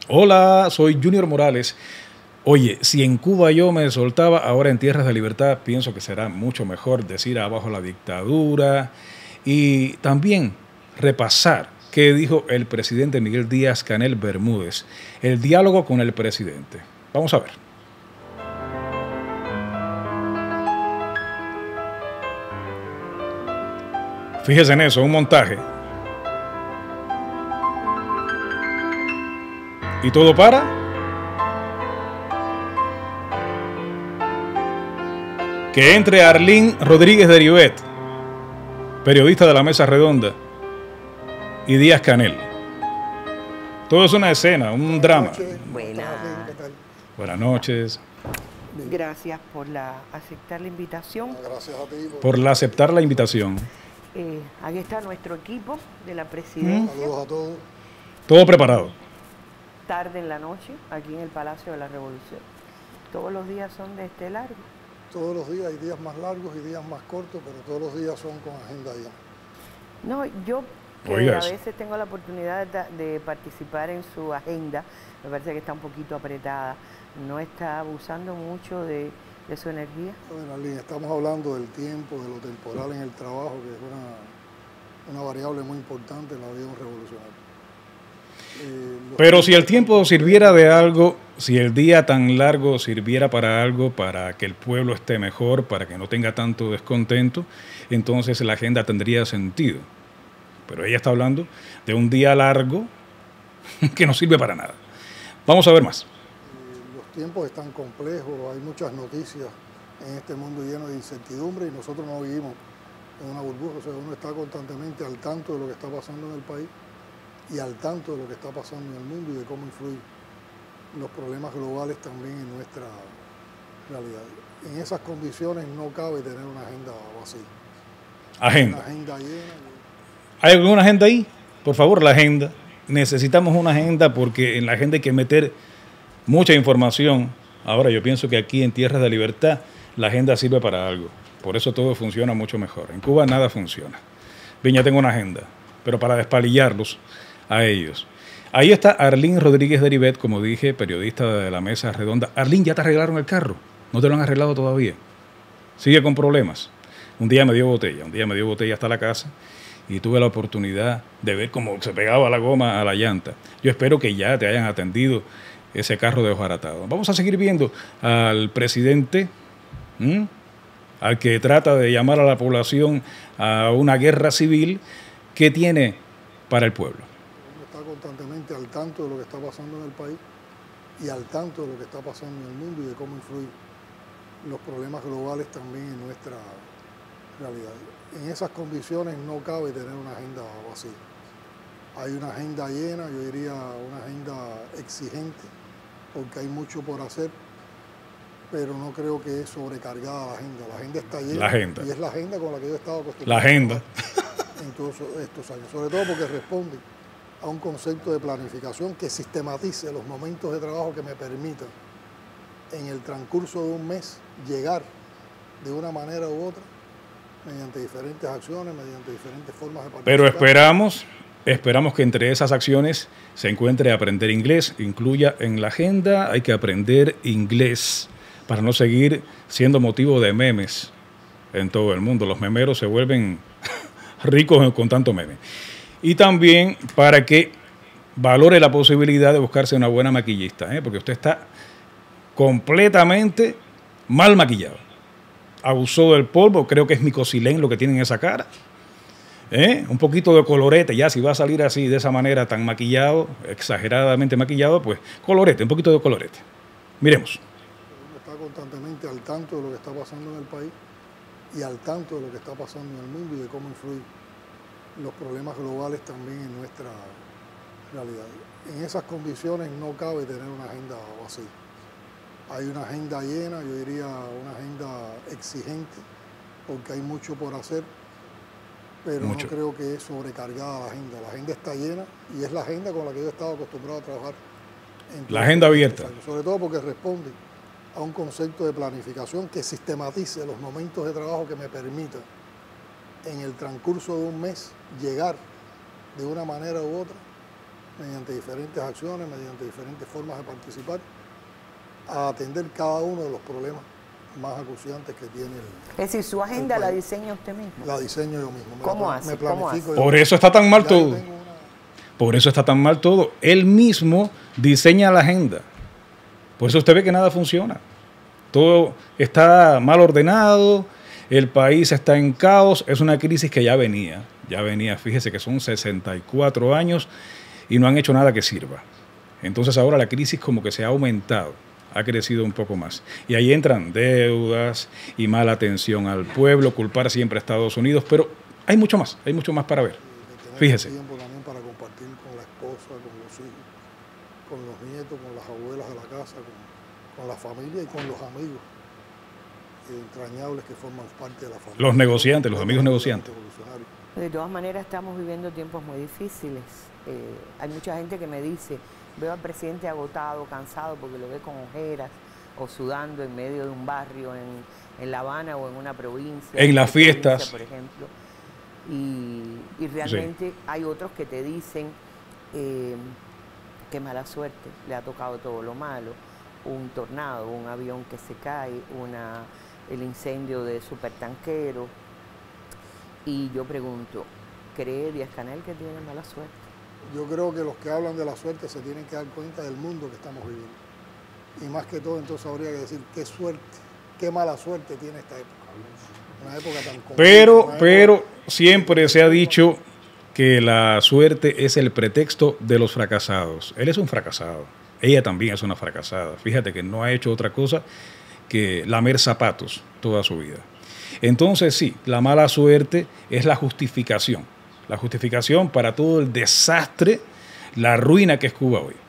Hola, soy Junior Morales. Oye, si en Cuba yo me soltaba, ahora en Tierras de Libertad pienso que será mucho mejor decir abajo la dictadura y también repasar qué dijo el presidente Miguel Díaz-Canel Bermúdez, el diálogo con el presidente. Vamos a ver. Fíjese en eso, un montaje. ¿Y todo para? Que entre Arlín Rodríguez de Ribet, periodista de la Mesa Redonda, y Díaz-Canel. Todo es una escena, un drama. Buenas noches. Gracias por aceptar la invitación. Gracias a ti. Por aceptar la invitación. Aquí está nuestro equipo de la presidencia. Saludos a todos. Todo preparado. Tarde en la noche, aquí en el Palacio de la Revolución. Todos los días son de este largo. Todos los días hay días más largos y días más cortos, pero todos los días son con agenda llena. No, yo que Oiga a eso. veces tengo la oportunidad de participar en su agenda, me parece que está un poquito apretada. No está abusando mucho de su energía. Bueno, Arlene, estamos hablando del tiempo, de lo temporal en el trabajo, que es una variable muy importante en la vida de un revolucionario. Pero si el tiempo sirviera de algo, si el día tan largo sirviera para algo, para que el pueblo esté mejor, para que no tenga tanto descontento, entonces la agenda tendría sentido. Pero ella está hablando de un día largo que no sirve para nada. Vamos a ver más. Los tiempos están complejos, hay muchas noticias en este mundo lleno de incertidumbre y nosotros no vivimos en una burbuja, o sea, uno está constantemente al tanto de lo que está pasando en el país y al tanto de lo que está pasando en el mundo y de cómo influyen los problemas globales también en nuestra realidad. En esas condiciones no cabe tener una agenda vacía. Agenda. Una agenda llena. ¿Hay alguna agenda ahí? Por favor, la agenda. Necesitamos una agenda porque en la agenda hay que meter mucha información. Ahora yo pienso que aquí en Tierras de Libertad la agenda sirve para algo. Por eso todo funciona mucho mejor. En Cuba nada funciona. Bien, ya tengo una agenda, pero para despalillarlos a ellos. Ahí está Arlín Rodríguez de Ribet, como dije, periodista de la Mesa Redonda. Arlín, ¿ya te arreglaron el carro? ¿No te lo han arreglado todavía? Sigue con problemas. Un día me dio botella hasta la casa y tuve la oportunidad de ver cómo se pegaba la goma a la llanta. Yo espero que ya te hayan atendido ese carro desbaratado. Vamos a seguir viendo al presidente, al que trata de llamar a la población a una guerra civil que tiene para el pueblo. Uno está constantemente al tanto de lo que está pasando en el país y al tanto de lo que está pasando en el mundo y de cómo influyen los problemas globales también en nuestra realidad. En esas condiciones no cabe tener una agenda vacía. Hay una agenda llena, yo diría una agenda exigente, porque hay mucho por hacer, pero no creo que es sobrecargada la agenda. La agenda está llena. La agenda. Y es la agenda con la que yo he estado acostumbrado. La agenda. En todos estos años, sobre todo porque responde a un concepto de planificación que sistematice los momentos de trabajo que me permitan en el transcurso de un mes llegar de una manera u otra mediante diferentes acciones, mediante diferentes formas de participar. Pero esperamos que entre esas acciones se encuentre aprender inglés, incluya en la agenda, hay que aprender inglés para no seguir siendo motivo de memes en todo el mundo. Los memeros se vuelven ricos con tanto meme. Y también para que valore la posibilidad de buscarse una buena maquillista, porque usted está completamente mal maquillado. Abusó del polvo, creo que es micosilén lo que tiene en esa cara. Un poquito de colorete, ya si va a salir así de esa manera tan maquillado, exageradamente maquillado, pues colorete, un poquito de colorete. Miremos. Uno está constantemente al tanto de lo que está pasando en el país y al tanto de lo que está pasando en el mundo y de cómo influyen los problemas globales también en nuestra realidad. En esas condiciones no cabe tener una agenda vacía. Hay una agenda llena, yo diría una agenda exigente, porque hay mucho por hacer, pero no creo que es sobrecargada la agenda. La agenda está llena y es la agenda con la que yo he estado acostumbrado a trabajar. La agenda abierta. Sobre todo porque responde a un concepto de planificación que sistematice los momentos de trabajo que me permitan en el transcurso de un mes llegar de una manera u otra mediante diferentes acciones, mediante diferentes formas de participar, a atender cada uno de los problemas más acuciantes que tiene Es decir, su agenda la diseña usted mismo. La diseño yo mismo. ¿Cómo hace? Me planifico. Por eso está tan mal todo. Por eso está tan mal todo. Él mismo diseña la agenda. Por eso usted ve que nada funciona. Todo está mal ordenado, el país está en caos, es una crisis que ya venía, fíjese que son 64 años y no han hecho nada que sirva. Entonces ahora la crisis como que se ha aumentado, ha crecido un poco más. Y ahí entran deudas y mala atención al pueblo, culpar siempre a Estados Unidos, pero hay mucho más para ver. Fíjese. Tiempo también para compartir con la esposa, con los hijos, con los nietos, con las abuelas de la casa, con la familia y con los amigos entrañables que forman parte de la familia. Los negociantes, los amigos negociantes. De todas maneras estamos viviendo tiempos muy difíciles. Hay mucha gente que me dice, veo al presidente agotado, cansado, porque lo ve con ojeras o sudando en medio de un barrio en La Habana o en una provincia. En las fiestas. Por ejemplo. Y realmente sí. Hay otros que te dicen qué mala suerte, le ha tocado todo lo malo. Un tornado, un avión que se cae, el incendio de supertanquero. Y yo pregunto, ¿cree Díaz-Canel que tiene mala suerte? Yo creo que los que hablan de la suerte se tienen que dar cuenta del mundo que estamos viviendo. Y más que todo, entonces habría que decir qué suerte, qué mala suerte tiene esta época. Una época tan compleja. Pero siempre se ha dicho que la suerte es el pretexto de los fracasados. Él es un fracasado. Ella también es una fracasada. Fíjate que no ha hecho otra cosa que lamer zapatos toda su vida. Entonces sí, la mala suerte es la justificación para todo el desastre, la ruina que es Cuba hoy.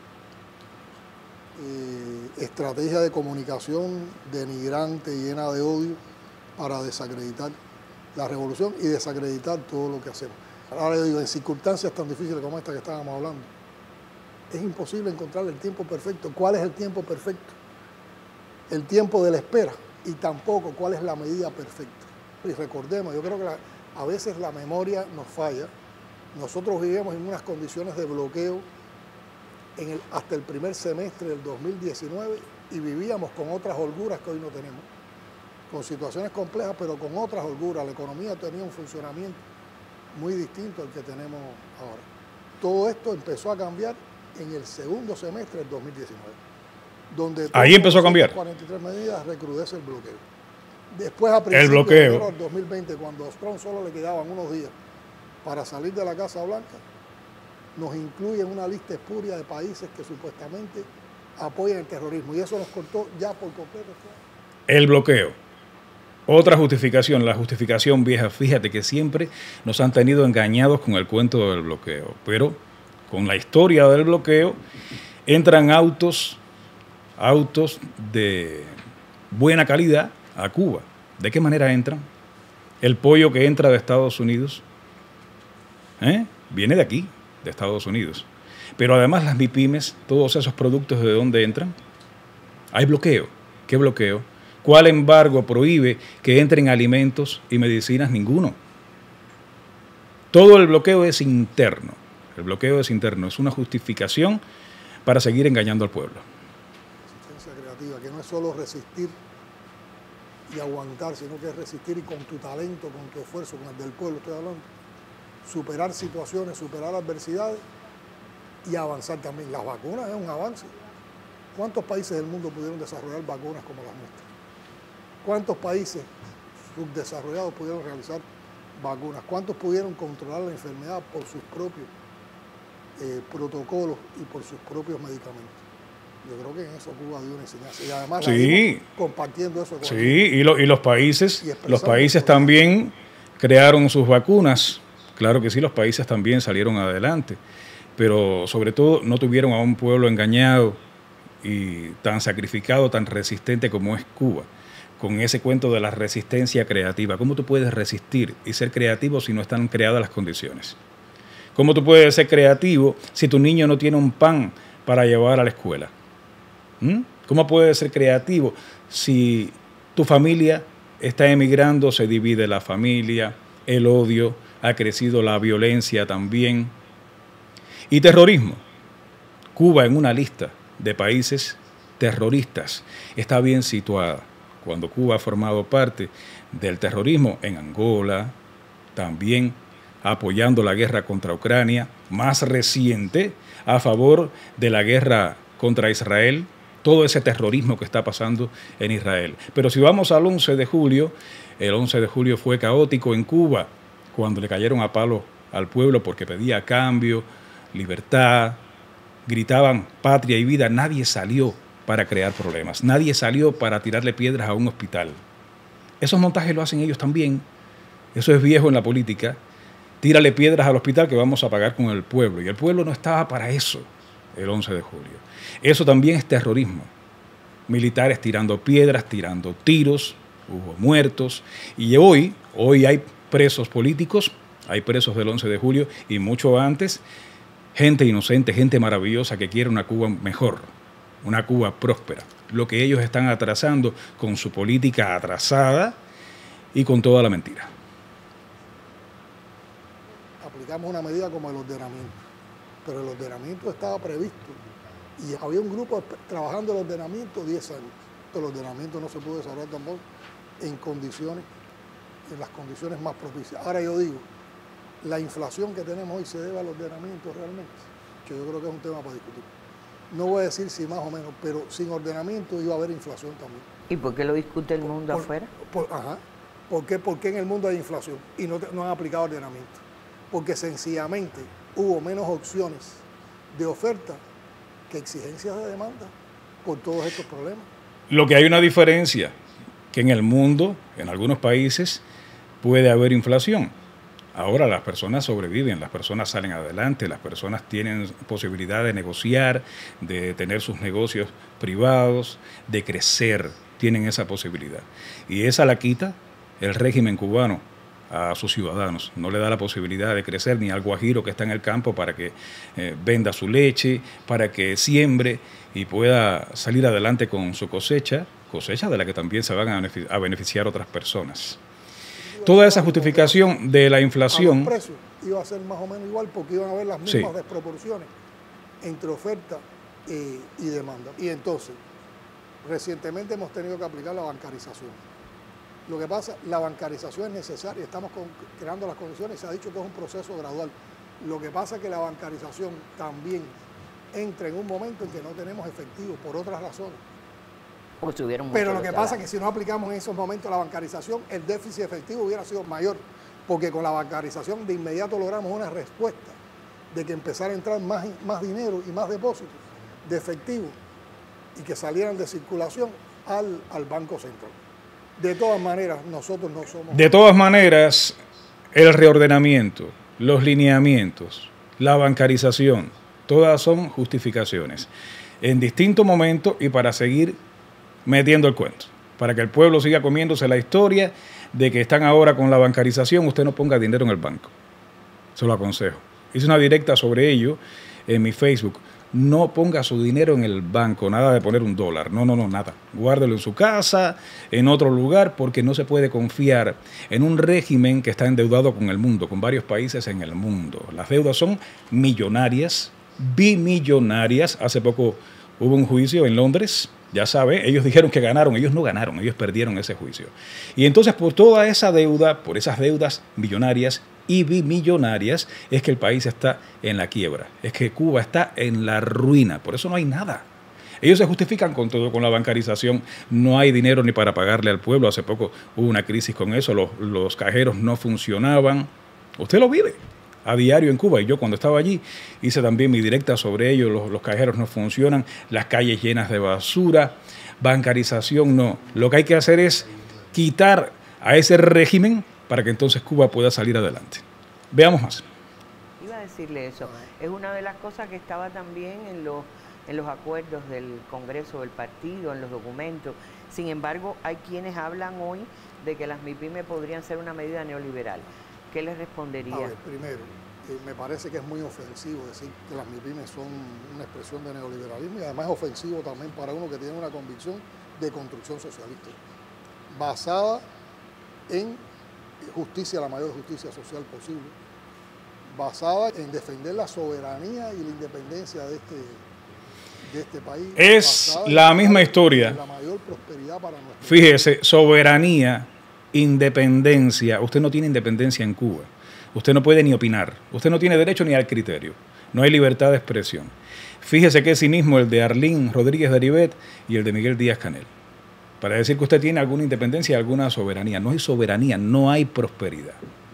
Estrategia de comunicación denigrante, llena de odio, para desacreditar la revolución y desacreditar todo lo que hacemos. Ahora yo digo, en circunstancias tan difíciles como esta que estábamos hablando, es imposible encontrar el tiempo perfecto. ¿Cuál es el tiempo perfecto? El tiempo de la espera. Y tampoco cuál es la medida perfecta. Y recordemos, yo creo que a veces la memoria nos falla. Nosotros vivimos en unas condiciones de bloqueo hasta el primer semestre del 2019 y vivíamos con otras holguras que hoy no tenemos. Con situaciones complejas, pero con otras holguras. La economía tenía un funcionamiento muy distinto al que tenemos ahora. Todo esto empezó a cambiar en el segundo semestre del 2019, donde ahí empezó a cambiar. 43 medidas, recrudece el bloqueo. Después, a principios de enero del 2020, cuando a Trump solo le quedaban unos días para salir de la Casa Blanca, nos incluye en una lista espuria de países que supuestamente apoyan el terrorismo, y eso nos cortó ya por completo. El bloqueo. Otra justificación, la justificación vieja. Fíjate que siempre nos han tenido engañados con el cuento del bloqueo, pero con la historia del bloqueo entran autos de buena calidad a Cuba. ¿De qué manera entran? El pollo que entra de Estados Unidos viene de aquí, de Estados Unidos. Pero además las MIPYMES, todos esos productos, ¿de dónde entran? Hay bloqueo. ¿Qué bloqueo? ¿Cuál embargo prohíbe que entren alimentos y medicinas? Ninguno. Todo el bloqueo es interno. El bloqueo es interno. Es una justificación para seguir engañando al pueblo. Resistencia creativa, que no es solo resistir y aguantar, sino que es resistir y con tu talento, con tu esfuerzo, con el del pueblo estoy hablando, superar situaciones, superar adversidades y avanzar también. Las vacunas es un avance. ¿Cuántos países del mundo pudieron desarrollar vacunas como las nuestras? ¿Cuántos países subdesarrollados pudieron realizar vacunas? ¿Cuántos pudieron controlar la enfermedad por sus propios protocolos y por sus propios medicamentos? Yo creo que en eso Cuba dio una enseñanza. Y además sí, compartiendo eso con sí, y los países también crearon sus vacunas. Claro que sí, los países también salieron adelante. Pero sobre todo no tuvieron a un pueblo engañado y tan sacrificado, tan resistente como es Cuba. Con ese cuento de la resistencia creativa. ¿Cómo tú puedes resistir y ser creativo si no están creadas las condiciones? ¿Cómo tú puedes ser creativo si tu niño no tiene un pan para llevar a la escuela? ¿Cómo puedes ser creativo si tu familia está emigrando, se divide la familia, el odio, ha crecido la violencia también? Y terrorismo. Cuba en una lista de países terroristas está bien situada, cuando Cuba ha formado parte del terrorismo en Angola, también apoyando la guerra contra Ucrania, más reciente, a favor de la guerra contra Israel, todo ese terrorismo que está pasando en Israel. Pero si vamos al 11 de julio, el 11 de julio fue caótico en Cuba, cuando le cayeron a palo al pueblo porque pedía cambio, libertad, gritaban patria y vida. Nadie salió para crear problemas, nadie salió para tirarle piedras a un hospital. Esos montajes lo hacen ellos también, eso es viejo en la política. Tírale piedras al hospital que vamos a pagar con el pueblo. Y el pueblo no estaba para eso el 11 de julio. Eso también es terrorismo. Militares tirando piedras, tirando tiros, hubo muertos. Y hoy hay presos políticos, hay presos del 11 de julio y mucho antes, gente inocente, gente maravillosa que quiere una Cuba mejor, una Cuba próspera. Lo que ellos están atrasando con su política atrasada y con toda la mentira. Aplicamos una medida como el ordenamiento, pero el ordenamiento estaba previsto y había un grupo trabajando el ordenamiento 10 años. El ordenamiento no se pudo desarrollar tampoco en las condiciones más propicias. Ahora yo digo, la inflación que tenemos hoy se debe al ordenamiento realmente, que yo creo que es un tema para discutir. No voy a decir si más o menos, pero sin ordenamiento iba a haber inflación también. ¿Y por qué lo discute el mundo afuera? ¿Por qué en el mundo hay inflación y no han aplicado ordenamiento? Porque sencillamente hubo menos opciones de oferta que exigencias de demanda por todos estos problemas. Lo que hay una diferencia, que en el mundo, en algunos países, puede haber inflación. Ahora las personas sobreviven, las personas salen adelante, las personas tienen posibilidad de negociar, de tener sus negocios privados, de crecer, tienen esa posibilidad. Y esa la quita el régimen cubano a sus ciudadanos. No le da la posibilidad de crecer ni al guajiro que está en el campo para que venda su leche, para que siembre y pueda salir adelante con su cosecha de la que también se van a beneficiar otras personas. Toda esa justificación de la inflación... Los precios iba a ser más o menos igual porque iban a haber las mismas desproporciones entre oferta y demanda. Y entonces, recientemente hemos tenido que aplicar la bancarización. Lo que pasa, la bancarización es necesaria, estamos creando las condiciones, se ha dicho que es un proceso gradual. Lo que pasa es que la bancarización también entra en un momento en que no tenemos efectivo por otras razones. Pero lo que pasa es que si no aplicamos en esos momentos la bancarización, el déficit efectivo hubiera sido mayor, porque con la bancarización de inmediato logramos una respuesta de que empezara a entrar más dinero y más depósitos de efectivo y que salieran de circulación al Banco Central. De todas maneras, nosotros no somos... De todas maneras, el reordenamiento, los lineamientos, la bancarización, todas son justificaciones en distinto momento y para seguir metiendo el cuento, para que el pueblo siga comiéndose la historia de que están ahora con la bancarización. Usted no ponga dinero en el banco, se lo aconsejo. Hice una directa sobre ello en mi Facebook. No ponga su dinero en el banco, nada de poner $1, no, nada. Guárdelo en su casa, en otro lugar, porque no se puede confiar en un régimen que está endeudado con el mundo, con varios países en el mundo. Las deudas son millonarias, bimillonarias. Hace poco hubo un juicio en Londres, ya sabe, ellos dijeron que ganaron, ellos no ganaron, ellos perdieron ese juicio. Y entonces por toda esa deuda, por esas deudas millonarias y bimillonarias, es que el país está en la quiebra, es que Cuba está en la ruina, por eso no hay nada. Ellos se justifican con todo, con la bancarización, no hay dinero ni para pagarle al pueblo. Hace poco hubo una crisis con eso, los cajeros no funcionaban. Usted lo vive a diario en Cuba, y yo cuando estaba allí hice también mi directa sobre ello. Los cajeros no funcionan, las calles llenas de basura, bancarización no. Lo que hay que hacer es quitar a ese régimen para que entonces Cuba pueda salir adelante. Veamos más. Iba a decirle eso, es una de las cosas que estaba también en los acuerdos del Congreso del partido, en los documentos. Sin embargo, hay quienes hablan hoy de que las MIPYME podrían ser una medida neoliberal. ¿Qué les respondería? A ver, primero, me parece que es muy ofensivo decir que las MIPYME son una expresión de neoliberalismo, y además es ofensivo también para uno que tiene una convicción de construcción socialista, basada en justicia, la mayor justicia social posible, basada en defender la soberanía y la independencia de de este país. Es la misma historia. La mayor prosperidad para nuestro Fíjese, soberanía, independencia. Usted no tiene independencia en Cuba. Usted no puede ni opinar. Usted no tiene derecho ni al criterio. No hay libertad de expresión. Fíjese qué cinismo el de Arlín Rodríguez de Aribet y el de Miguel Díaz-Canel. Para decir que usted tiene alguna independencia y alguna soberanía. No hay soberanía, no hay prosperidad.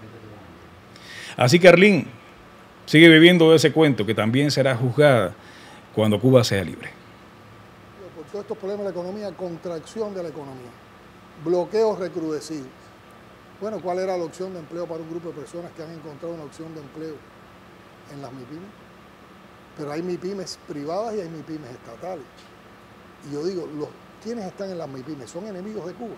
Así que Arlín sigue viviendo ese cuento que también será juzgada cuando Cuba sea libre. Por todos estos problemas de la economía, contracción de la economía, bloqueos recrudecidos. Bueno, ¿cuál era la opción de empleo para un grupo de personas que han encontrado una opción de empleo en las MIPYMES? Pero hay MIPYMES privadas y hay MIPYMES estatales. Y yo digo, ¿quiénes están en las MIPYMES? ¿Son enemigos de Cuba?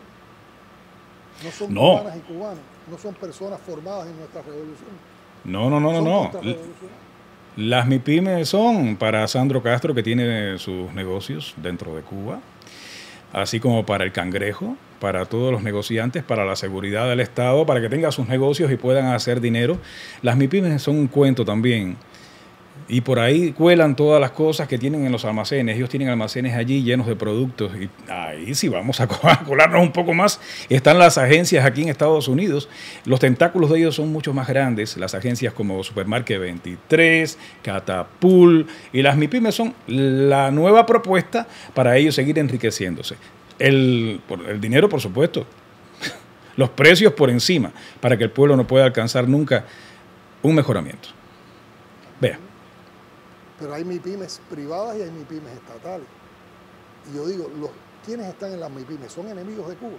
No son cubanas y cubanos, no son personas formadas en nuestra revolución. No. Las MIPYMES son para Sandro Castro, que tiene sus negocios dentro de Cuba, así como para el Cangrejo, para todos los negociantes, para la seguridad del Estado, para que tengan sus negocios y puedan hacer dinero. Las MIPYMES son un cuento también. Y por ahí cuelan todas las cosas que tienen en los almacenes. Ellos tienen almacenes allí llenos de productos. Y ahí sí vamos a colarnos un poco más. Están las agencias aquí en Estados Unidos. Los tentáculos de ellos son mucho más grandes. Las agencias como Supermarket 23, Catapult. Y las MIPYMES son la nueva propuesta para ellos seguir enriqueciéndose. El dinero, por supuesto. Los precios por encima, para que el pueblo no pueda alcanzar nunca un mejoramiento. Vea. Pero hay MIPYMES privadas y hay MIPYMES estatales. Y yo digo, ¿quiénes están en las MIPYMES? Son enemigos de Cuba.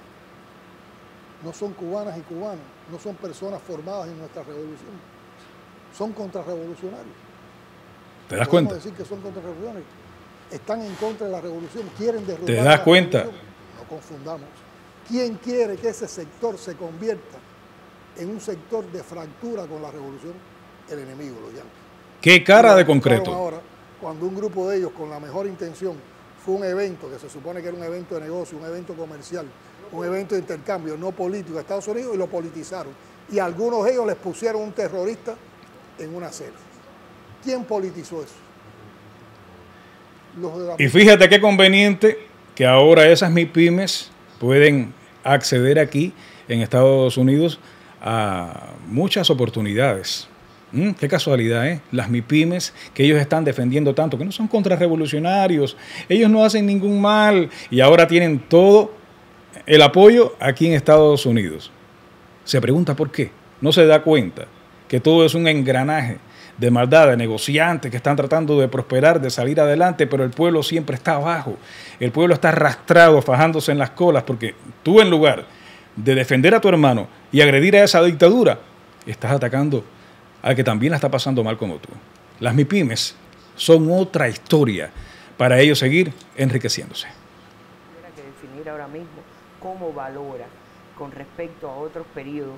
No son cubanas y cubanos, no son personas formadas en nuestra revolución. Son contrarrevolucionarios. ¿Te das cuenta? Podemos decir que son contrarrevolucionarios. Están en contra de la revolución, quieren derrotar ¿Te das cuenta? No confundamos. ¿Quién quiere que ese sector se convierta en un sector de fractura con la revolución? El enemigo lo llama. ¿Qué cara de concreto? Ahora, cuando un grupo de ellos, con la mejor intención, fue un evento que se supone que era un evento de negocio, un evento comercial, un evento de intercambio no político de Estados Unidos, y lo politizaron. Y algunos de ellos les pusieron un terrorista en una celda. ¿Quién politizó eso? Y fíjate qué conveniente que ahora esas MIPYMES pueden acceder aquí en Estados Unidos a muchas oportunidades. Qué casualidad, ¿eh? Las MIPYMES que ellos están defendiendo tanto, que no son contrarrevolucionarios, ellos no hacen ningún mal y ahora tienen todo el apoyo aquí en Estados Unidos. Se pregunta por qué. No se da cuenta que todo es un engranaje de maldad, de negociantes que están tratando de prosperar, de salir adelante, pero el pueblo siempre está abajo. El pueblo está arrastrado, fajándose en las colas, porque tú, en lugar de defender a tu hermano y agredir a esa dictadura, estás atacando al que también la está pasando mal como tú. Las MIPYMES son otra historia para ellos seguir enriqueciéndose. Tuviera que definir ahora mismo cómo valora con respecto a otros periodos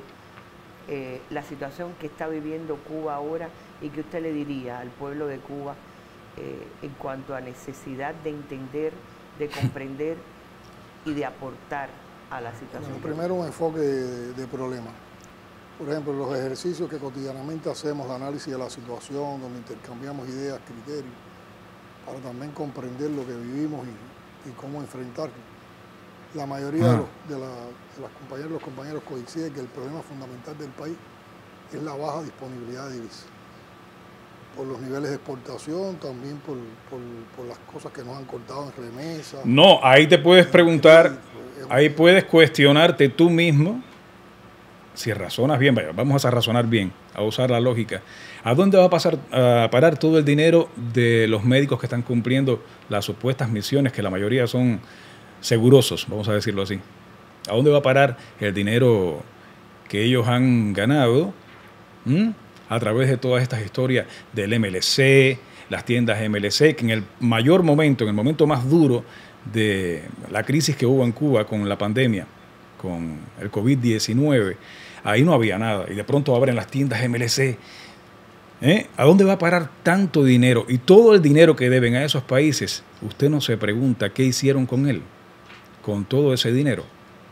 la situación que está viviendo Cuba ahora, y que usted le diría al pueblo de Cuba en cuanto a necesidad de entender, de comprender y de aportar a la situación. Bueno, primero un enfoque de problema. Por ejemplo, los ejercicios que cotidianamente hacemos de análisis de la situación, donde intercambiamos ideas, criterios, para también comprender lo que vivimos y cómo enfrentarlo. La mayoría de los compañeros coinciden que el problema fundamental del país es la baja disponibilidad de divisas. Por los niveles de exportación, también por las cosas que nos han cortado en remesas. No, ahí te puedes preguntar, ahí puedes cuestionarte tú mismo, si razonas bien, vaya, vamos a razonar bien, a usar la lógica. ¿A dónde va a parar todo el dinero de los médicos que están cumpliendo las supuestas misiones, que la mayoría son segurosos, vamos a decirlo así? ¿A dónde va a parar el dinero que ellos han ganado a través de todas estas historias del MLC, las tiendas MLC, que en el mayor momento, en el momento más duro de la crisis que hubo en Cuba con la pandemia, con el COVID-19, ahí no había nada y de pronto abren las tiendas MLC? ¿A dónde va a parar tanto dinero? Y todo el dinero que deben a esos países, usted no se pregunta qué hicieron con él, con todo ese dinero.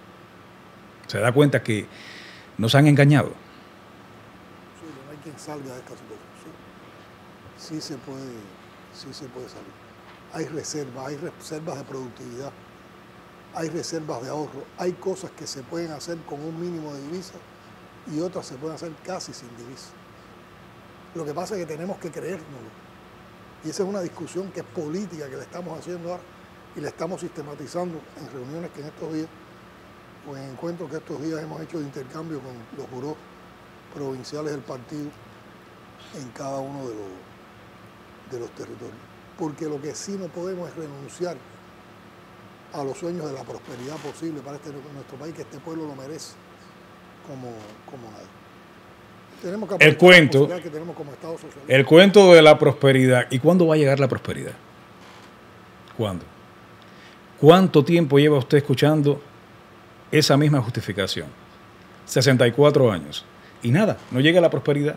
Se da cuenta que nos han engañado. Sí, no hay quien salga de esta situación. Sí se puede salir. hay reservas de productividad, hay reservas de ahorro, hay cosas que se pueden hacer con un mínimo de divisas y otras se pueden hacer casi sin divisas. Lo que pasa es que tenemos que creérnoslo. Y esa es una discusión que es política, que le estamos haciendo ahora y la estamos sistematizando en reuniones que en estos días, o en encuentros que estos días hemos hecho de intercambio con los jurados provinciales del partido en cada uno de los territorios. Porque lo que sí no podemos es renunciar a los sueños de la prosperidad posible para nuestro país, que este pueblo lo merece como nadie. Tenemos que el cuento, la que tenemos como Estado socialista. El cuento de la prosperidad. ¿Y cuándo va a llegar la prosperidad? ¿Cuándo? ¿Cuánto tiempo lleva usted escuchando esa misma justificación? 64 años. Y nada, no llega la prosperidad.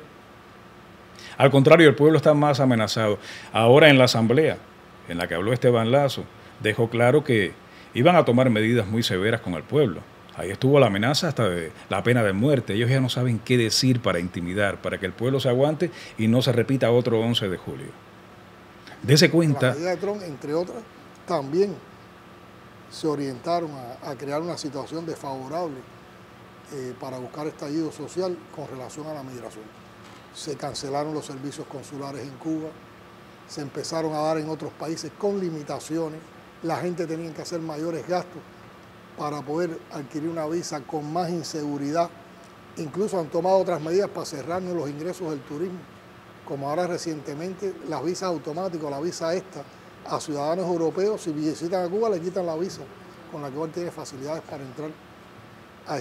Al contrario, el pueblo está más amenazado. Ahora en la asamblea, en la que habló Esteban Lazo, dejó claro que iban a tomar medidas muy severas con el pueblo. Ahí estuvo la amenaza hasta de la pena de muerte. Ellos ya no saben qué decir para intimidar, para que el pueblo se aguante y no se repita otro 11 de julio. Dese cuenta. La medida de Trump, entre otras, también se orientaron a crear una situación desfavorable para buscar estallido social con relación a la migración. Se cancelaron los servicios consulares en Cuba, se empezaron a dar en otros países con limitaciones, la gente tenía que hacer mayores gastos para poder adquirir una visa con más inseguridad. Incluso han tomado otras medidas para cerrarnos los ingresos del turismo, como ahora recientemente las visas automáticas, la visa esta, a ciudadanos europeos, si visitan a Cuba le quitan la visa, con la que hoy tiene facilidades para entrar a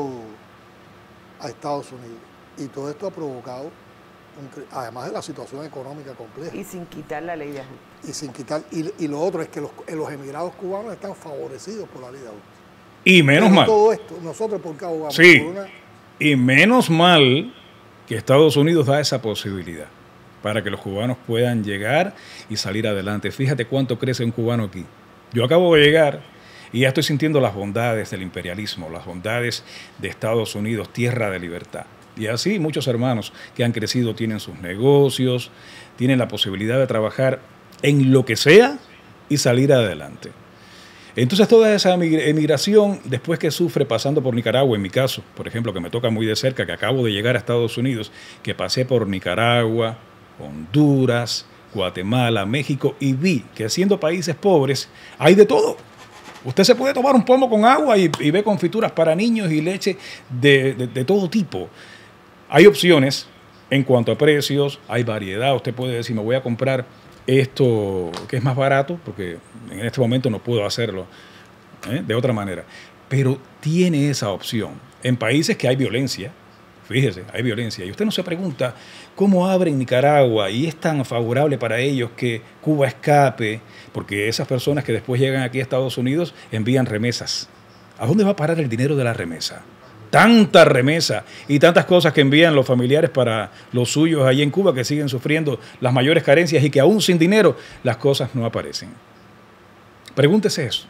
Estados Unidos. Y todo esto ha provocado, además de la situación económica compleja. Y sin quitar la ley de ajuste. Y sin quitar, y lo otro es que los emigrados cubanos están favorecidos por la ley de ajuste. Y menos mal. Todo esto, nosotros por qué abogamos. Sí, por una... y menos mal que Estados Unidos da esa posibilidad para que los cubanos puedan llegar y salir adelante. Fíjate cuánto crece un cubano aquí. Yo acabo de llegar y ya estoy sintiendo las bondades del imperialismo, las bondades de Estados Unidos, tierra de libertad. Y así muchos hermanos que han crecido tienen sus negocios, tienen la posibilidad de trabajar en lo que sea y salir adelante. Entonces toda esa emigración, después que sufre pasando por Nicaragua, en mi caso, por ejemplo, que me toca muy de cerca, que acabo de llegar a Estados Unidos, que pasé por Nicaragua, Honduras, Guatemala, México, y vi que siendo países pobres hay de todo. Usted se puede tomar un pomo con agua y ve confituras para niños y leche de todo tipo. Hay opciones en cuanto a precios, hay variedad. Usted puede decir, me voy a comprar esto que es más barato, porque en este momento no puedo hacerlo de otra manera. Pero tiene esa opción. En países que hay violencia, fíjese, hay violencia. Y usted no se pregunta cómo abren Nicaragua y es tan favorable para ellos que Cuba escape, porque esas personas que después llegan aquí a Estados Unidos envían remesas. ¿A dónde va a parar el dinero de la remesa? Tanta remesa y tantas cosas que envían los familiares para los suyos allí en Cuba que siguen sufriendo las mayores carencias y que aún sin dinero las cosas no aparecen. Pregúntese eso.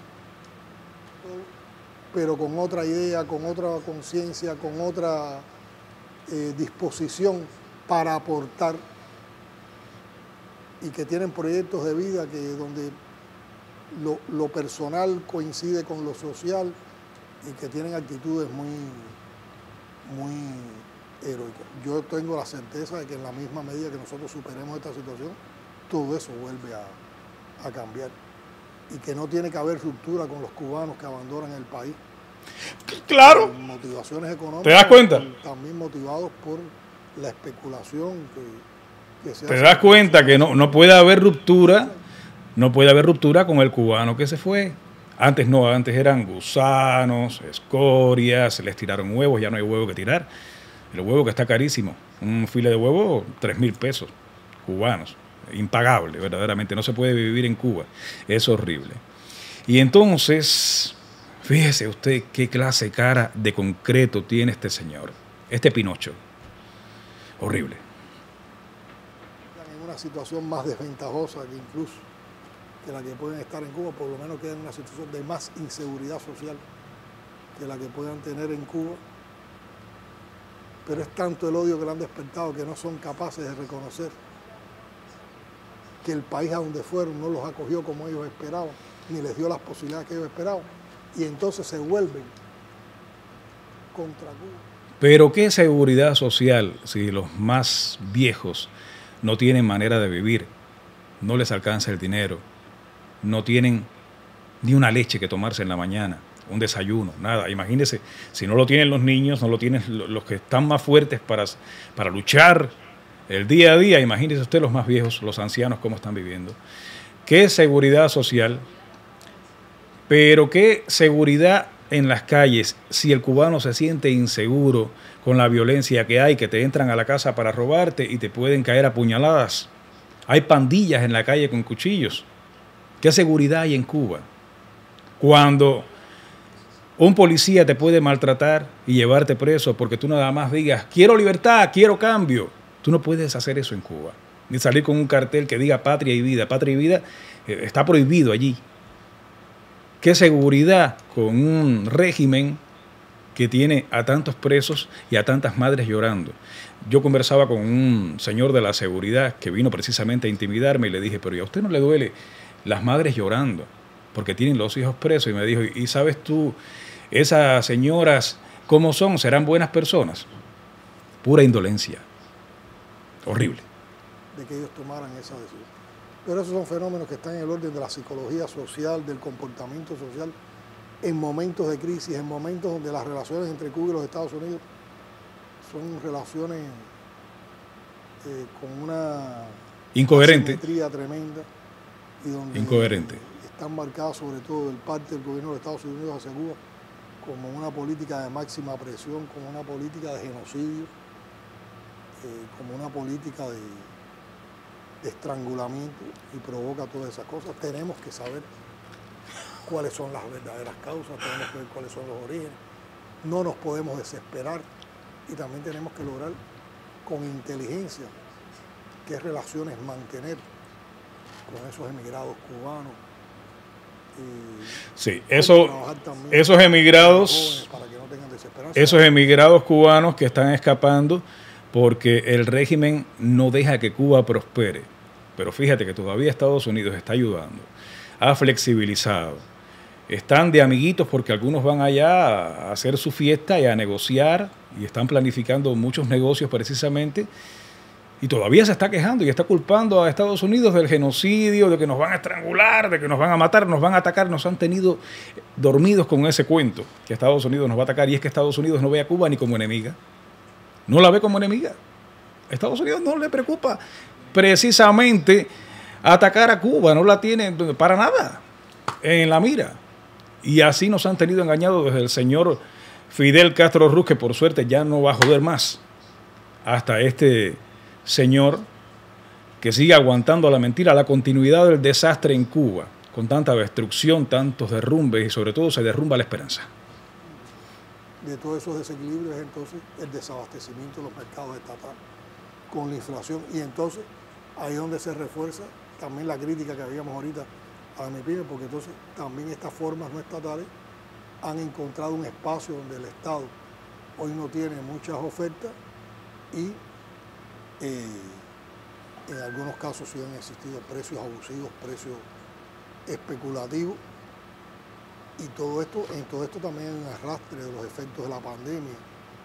Pero con otra idea, con otra conciencia, con otra disposición para aportar y que tienen proyectos de vida que donde lo personal coincide con lo social y que tienen actitudes muy heroicas. Yo tengo la certeza de que en la misma medida que nosotros superemos esta situación, todo eso vuelve a cambiar y que no tiene que haber ruptura con los cubanos que abandonan el país. Claro. Por motivaciones económicas. ¿Te das cuenta? También motivados por la especulación que se hace. ¿Te das cuenta que no puede haber ruptura? No puede haber ruptura con el cubano que se fue. Antes no, antes eran gusanos, escorias, se les tiraron huevos, ya no hay huevo que tirar. El huevo que está carísimo, un file de huevo, 3,000 pesos cubanos, impagable, verdaderamente, no se puede vivir en Cuba, es horrible. Y entonces, fíjese usted qué clase de cara de concreto tiene este señor, este Pinocho, horrible. En una situación más desventajosa que incluso que la que pueden estar en Cuba, por lo menos quedan en una situación de más inseguridad social que la que puedan tener en Cuba. Pero es tanto el odio que le han despertado que no son capaces de reconocer que el país a donde fueron no los acogió como ellos esperaban, ni les dio las posibilidades que ellos esperaban, y entonces se vuelven contra Cuba. Pero ¿qué seguridad social si los más viejos no tienen manera de vivir, no les alcanza el dinero, no tienen ni una leche que tomarse en la mañana, un desayuno, nada? Imagínense, si no lo tienen los niños, no lo tienen los que están más fuertes para luchar el día a día, imagínense usted los más viejos, los ancianos, cómo están viviendo. ¿Qué seguridad social? Pero ¿qué seguridad en las calles si el cubano se siente inseguro con la violencia que hay, que te entran a la casa para robarte y te pueden caer a puñaladas? Hay pandillas en la calle con cuchillos. ¿Qué seguridad hay en Cuba? Cuando un policía te puede maltratar y llevarte preso porque tú nada más digas, quiero libertad, quiero cambio. Tú no puedes hacer eso en Cuba. Ni salir con un cartel que diga patria y vida. Patria y vida está prohibido allí. ¿Qué seguridad con un régimen que tiene a tantos presos y a tantas madres llorando? Yo conversaba con un señor de la seguridad que vino precisamente a intimidarme y le dije, pero ¿y a usted no le duele las madres llorando porque tienen los hijos presos? Y me dijo, ¿y sabes tú, esas señoras cómo son? ¿Serán buenas personas? Pura indolencia. Horrible. De que ellos tomaran esa decisión. Pero esos son fenómenos que están en el orden de la psicología social, del comportamiento social, en momentos de crisis, en momentos donde las relaciones entre Cuba y los Estados Unidos son relaciones con una incoherente, asimetría tremenda y donde están marcadas sobre todo el parte del gobierno de Estados Unidos hacia Cuba como una política de máxima presión, como una política de genocidio, como una política de estrangulamiento, y provoca todas esas cosas. Tenemos que saber cuáles son las verdaderas causas, tenemos que ver cuáles son los orígenes, no nos podemos desesperar y también tenemos que lograr con inteligencia qué relaciones mantener con esos emigrados cubanos. Sí, esos emigrados, para que no tengan desesperanza. Esos emigrados cubanos que están escapando porque el régimen no deja que Cuba prospere. Pero fíjate que todavía Estados Unidos está ayudando, ha flexibilizado. Están de amiguitos porque algunos van allá a hacer su fiesta y a negociar y están planificando muchos negocios precisamente. Y todavía se está quejando y está culpando a Estados Unidos del genocidio, de que nos van a estrangular, de que nos van a matar, nos van a atacar. Nos han tenido dormidos con ese cuento, que Estados Unidos nos va a atacar. Y es que Estados Unidos no ve a Cuba ni como enemiga. No la ve como enemiga. A Estados Unidos no le preocupa precisamente atacar a Cuba. No la tiene para nada en la mira. Y así nos han tenido engañados desde el señor Fidel Castro Ruz, que por suerte ya no va a joder más, hasta este señor que sigue aguantando la mentira, la continuidad del desastre en Cuba, con tanta destrucción, tantos derrumbes y sobre todo se derrumba la esperanza. De todos esos desequilibrios entonces el desabastecimiento de los mercados estatales con la inflación, y entonces ahí es donde se refuerza también la crítica que habíamos ahorita a la MIPYME, porque entonces también estas formas no estatales han encontrado un espacio donde el Estado hoy no tiene muchas ofertas y en algunos casos sí han existido precios abusivos, precios especulativos, y en todo esto también hay un arrastre de los efectos de la pandemia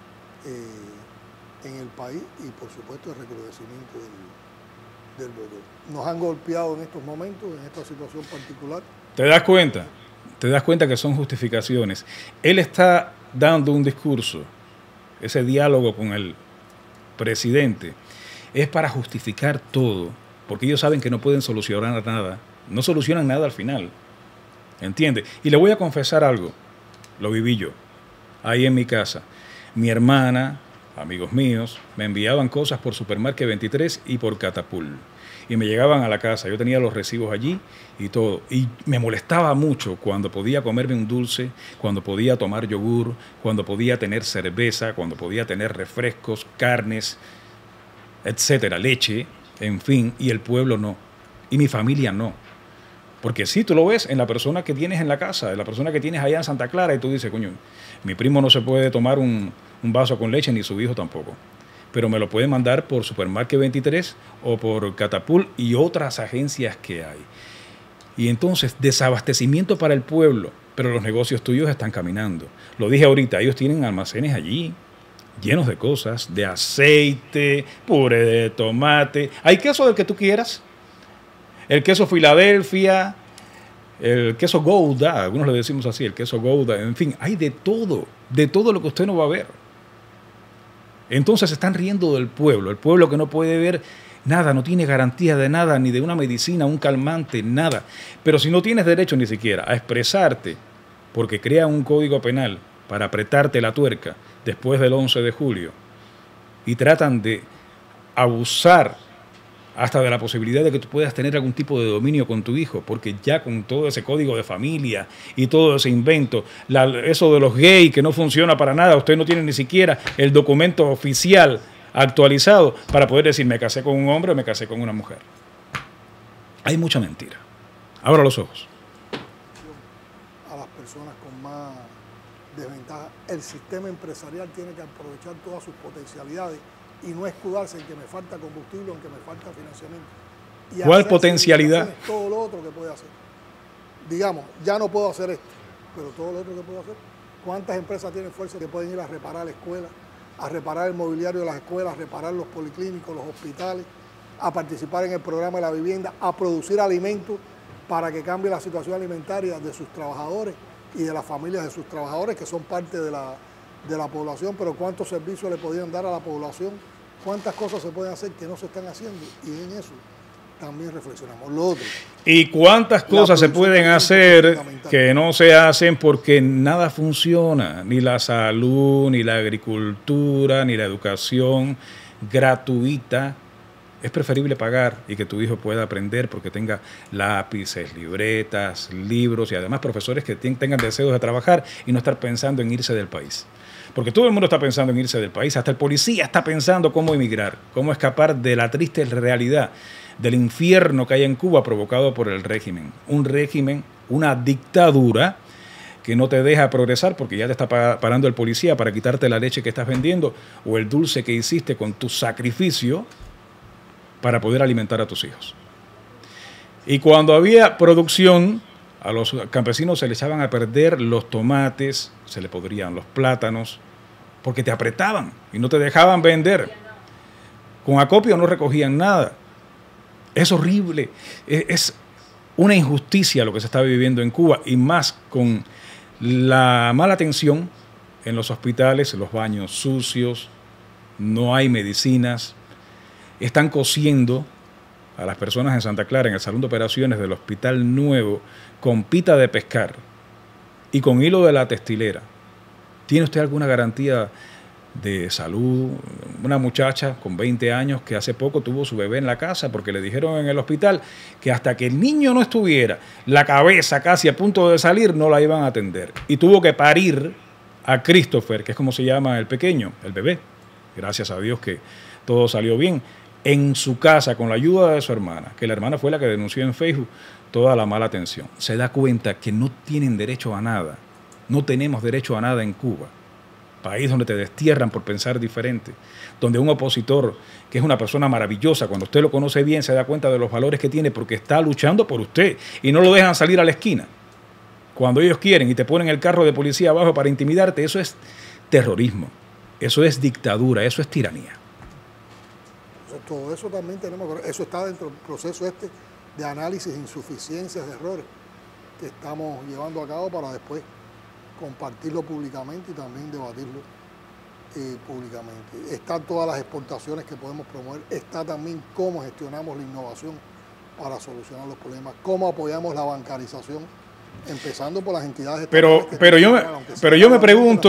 en el país y por supuesto el recrudecimiento del brote. Nos han golpeado en estos momentos, en esta situación particular. ¿Te das cuenta? Te das cuenta que son justificaciones. Él está dando un discurso, ese diálogo con el presidente, es para justificar todo, porque ellos saben que no pueden solucionar nada, no solucionan nada al final, ¿entiendes? Y le voy a confesar algo, lo viví yo, ahí en mi casa. Mi hermana, amigos míos, me enviaban cosas por Supermarket 23 y por Catapult, y me llegaban a la casa, yo tenía los recibos allí y todo, y me molestaba mucho cuando podía comerme un dulce, cuando podía tomar yogur, cuando podía tener cerveza, cuando podía tener refrescos, carnes, etcétera, leche, en fin, y el pueblo no, y mi familia no. Porque sí, tú lo ves en la persona que tienes en la casa, en la persona que tienes allá en Santa Clara, y tú dices, coño, mi primo no se puede tomar un vaso con leche, ni su hijo tampoco. pero me lo pueden mandar por Supermarket 23 o por Catapult y otras agencias que hay. Y entonces, desabastecimiento para el pueblo, pero los negocios tuyos están caminando. Lo dije ahorita, ellos tienen almacenes allí llenos de cosas, de aceite, puré de tomate. Hay queso del que tú quieras. El queso Filadelfia, el queso Gouda, algunos le decimos así, el queso Gouda, en fin, hay de todo lo que usted no va a ver. Entonces se están riendo del pueblo, el pueblo que no puede ver nada, no tiene garantía de nada, ni de una medicina, un calmante, nada. Pero si no tienes derecho ni siquiera a expresarte, porque crean un código penal para apretarte la tuerca después del 11 de julio, y tratan de abusar hasta de la posibilidad de que tú puedas tener algún tipo de dominio con tu hijo, porque ya con todo ese código de familia y todo ese invento, eso de los gays que no funciona para nada, usted no tiene ni siquiera el documento oficial actualizado para poder decir me casé con un hombre o me casé con una mujer. Hay mucha mentira. Abra los ojos. A las personas con más desventaja, el sistema empresarial tiene que aprovechar todas sus potencialidades y no escudarse en que me falta combustible o en que me falta financiamiento. Y ¿cuál potencialidad? Todo lo otro que puede hacer. Digamos, ya no puedo hacer esto, pero todo lo otro que puedo hacer. ¿Cuántas empresas tienen fuerza que pueden ir a reparar escuelas, a reparar el mobiliario de las escuelas, a reparar los policlínicos, los hospitales, a participar en el programa de la vivienda, a producir alimentos para que cambie la situación alimentaria de sus trabajadores y de las familias de sus trabajadores, que son parte de la población? Pero ¿cuántos servicios le podían dar a la población? ¿Cuántas cosas se pueden hacer que no se están haciendo? Y en eso también reflexionamos. Lo otro, ¿y cuántas cosas se pueden hacer que no se hacen porque nada funciona? Ni la salud, ni la agricultura, ni la educación gratuita. Es preferible pagar y que tu hijo pueda aprender porque tenga lápices, libretas, libros y además profesores que tengan deseos de trabajar y no estar pensando en irse del país. Porque todo el mundo está pensando en irse del país, hasta el policía está pensando cómo emigrar, cómo escapar de la triste realidad del infierno que hay en Cuba provocado por el régimen. Un régimen, una dictadura que no te deja progresar porque ya te está parando el policía para quitarte la leche que estás vendiendo o el dulce que hiciste con tu sacrificio para poder alimentar a tus hijos. Y cuando había producción, a los campesinos se les echaban a perder los tomates, se les podrían los plátanos, porque te apretaban y no te dejaban vender. Con acopio no recogían nada. Es horrible. Es una injusticia lo que se está viviendo en Cuba, y más con la mala atención en los hospitales, los baños sucios, no hay medicinas. Están cosiendo a las personas en Santa Clara, en el salón de operaciones del Hospital Nuevo, con pita de pescar y con hilo de la textilera. ¿Tiene usted alguna garantía de salud? Una muchacha con 20 años que hace poco tuvo su bebé en la casa porque le dijeron en el hospital que hasta que el niño no estuviera la cabeza casi a punto de salir no la iban a atender. Y tuvo que parir a Christopher, que es como se llama el pequeño, el bebé. Gracias a Dios que todo salió bien. En su casa, con la ayuda de su hermana, que la hermana fue la que denunció en Facebook toda la mala atención. Se da cuenta que no tienen derecho a nada. No tenemos derecho a nada en Cuba. País donde te destierran por pensar diferente. Donde un opositor, que es una persona maravillosa, cuando usted lo conoce bien, se da cuenta de los valores que tiene porque está luchando por usted y no lo dejan salir a la esquina. Cuando ellos quieren y te ponen el carro de policía abajo para intimidarte, eso es terrorismo. Eso es dictadura, eso es tiranía. Todo eso también eso está dentro del proceso de análisis, insuficiencias, de errores que estamos llevando a cabo para después compartirlo públicamente y también debatirlo públicamente. Están todas las exportaciones que podemos promover, está también cómo gestionamos la innovación para solucionar los problemas, cómo apoyamos la bancarización, empezando por las entidades. Pero yo me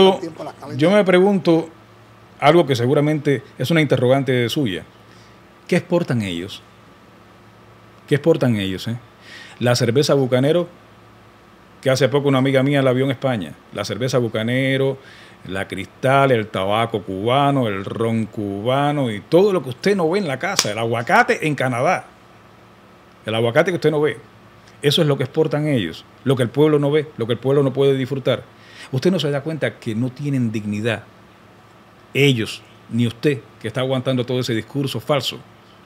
pregunto algo que seguramente es una interrogante suya. ¿Qué exportan ellos? ¿Qué exportan ellos? La cerveza Bucanero, que hace poco una amiga mía la vio en España. La cerveza Bucanero, la Cristal, el tabaco cubano, el ron cubano y todo lo que usted no ve en la casa. El aguacate en Canadá. El aguacate que usted no ve. Eso es lo que exportan ellos. Lo que el pueblo no ve, lo que el pueblo no puede disfrutar. Usted no se da cuenta que no tienen dignidad. Ellos, ni usted, que está aguantando todo ese discurso falso.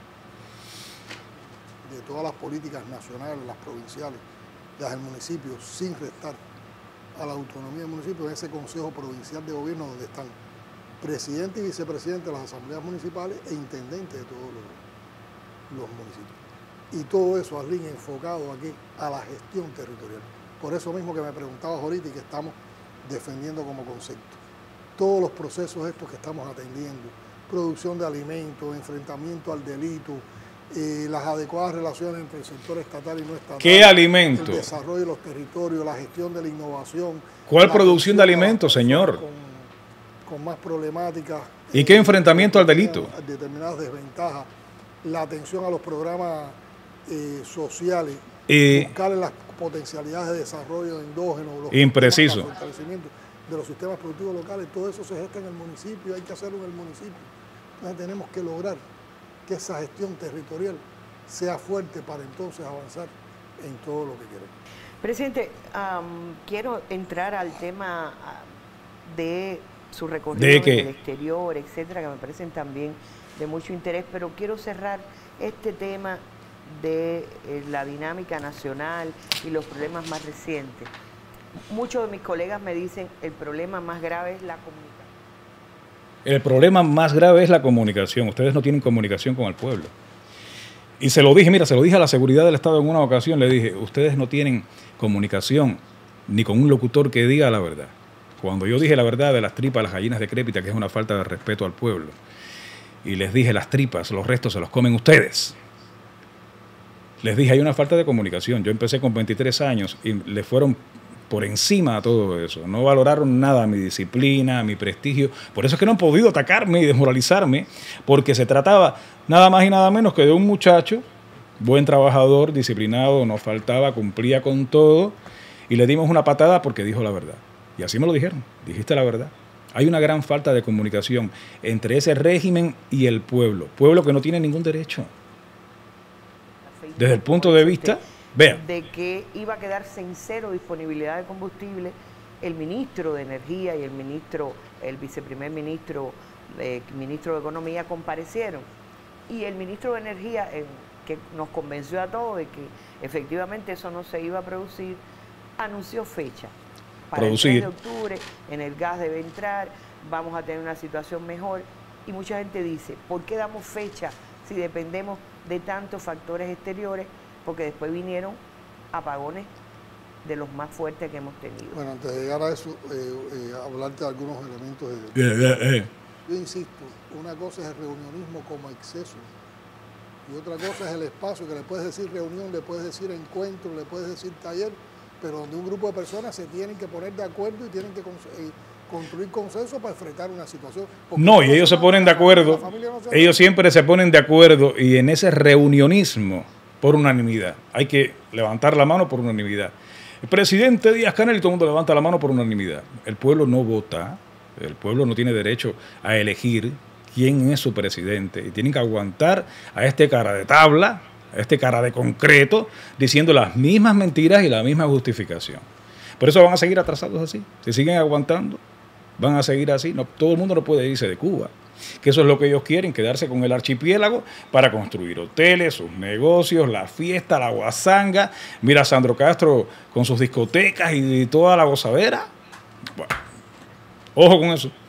De todas las políticas nacionales, las provinciales, las del municipio, sin restar a la autonomía del municipio, en ese Consejo Provincial de Gobierno donde están presidente y vicepresidente de las asambleas municipales e intendentes de todos los municipios. Y todo eso, Arlene, enfocado aquí a la gestión territorial. Por eso mismo que me preguntabas ahorita y que estamos defendiendo como concepto. Todos los procesos estos que estamos atendiendo, producción de alimentos, enfrentamiento al delito, las adecuadas relaciones entre el sector estatal y no estatal. ¿Qué alimento? El desarrollo de los territorios, la gestión de la innovación. ¿Cuál producción de alimentos, señor? Con más problemáticas. ¿Y qué enfrentamiento al delito? Determinadas desventajas. La atención a los programas sociales. Buscar las potencialidades de desarrollo endógeno. Impreciso. El fortalecimiento de los sistemas productivos locales. Todo eso se gesta en el municipio. Hay que hacerlo en el municipio. Entonces tenemos que lograr que esa gestión territorial sea fuerte para entonces avanzar en todo lo que queremos. Presidente, quiero entrar al tema de su recorrido en el exterior, etcétera, que me parecen también de mucho interés, pero quiero cerrar este tema de la dinámica nacional y los problemas más recientes. Muchos de mis colegas me dicen el problema más grave es la comunicación. El problema más grave es la comunicación. Ustedes no tienen comunicación con el pueblo. Y se lo dije, mira, se lo dije a la seguridad del Estado en una ocasión, le dije, ustedes no tienen comunicación ni con un locutor que diga la verdad. Cuando yo dije la verdad de las tripas, las gallinas decrépitas, que es una falta de respeto al pueblo, y les dije las tripas, los restos se los comen ustedes. Les dije, hay una falta de comunicación. Yo empecé con 23 años y le fueron por encima a todo eso. No valoraron nada mi disciplina, mi prestigio. Por eso es que no han podido atacarme y desmoralizarme, porque se trataba nada más y nada menos que de un muchacho, buen trabajador, disciplinado, no faltaba, cumplía con todo, y le dimos una patada porque dijo la verdad. Y así me lo dijeron, dijiste la verdad. Hay una gran falta de comunicación entre ese régimen y el pueblo que no tiene ningún derecho. Desde el punto de vista, vean, de que iba a quedarse en cero disponibilidad de combustible, el ministro de Energía y el viceprimer ministro, ministro de Economía comparecieron. Y el ministro de Energía, que nos convenció a todos de que efectivamente eso no se iba a producir, anunció fecha. Para el 3 de octubre, en el gas debe entrar, vamos a tener una situación mejor. Y mucha gente dice, ¿por qué damos fecha si dependemos de tantos factores exteriores? Porque después vinieron apagones de los más fuertes que hemos tenido. Bueno, antes de llegar a eso, hablarte de algunos elementos. Yo insisto, una cosa es el reunionismo como exceso y otra cosa es el espacio, que le puedes decir reunión, le puedes decir encuentro, le puedes decir taller, pero donde un grupo de personas se tienen que poner de acuerdo y tienen que construir consenso para enfrentar una situación. No, y ellos se ponen de acuerdo, ellos siempre se ponen de acuerdo, y en ese reunionismo por unanimidad, hay que levantar la mano por unanimidad. El presidente Díaz-Canel y todo el mundo levanta la mano por unanimidad. El pueblo no vota, el pueblo no tiene derecho a elegir quién es su presidente, y tienen que aguantar a este cara de tabla, a este cara de concreto, diciendo las mismas mentiras y la misma justificación. Por eso van a seguir atrasados así. Si siguen aguantando, van a seguir así. No, todo el mundo no puede irse de Cuba, que eso es lo que ellos quieren, quedarse con el archipiélago para construir hoteles, sus negocios, la fiesta, la guasanga. Mira a Sandro Castro con sus discotecas y toda la gozadera. Bueno, ojo con eso.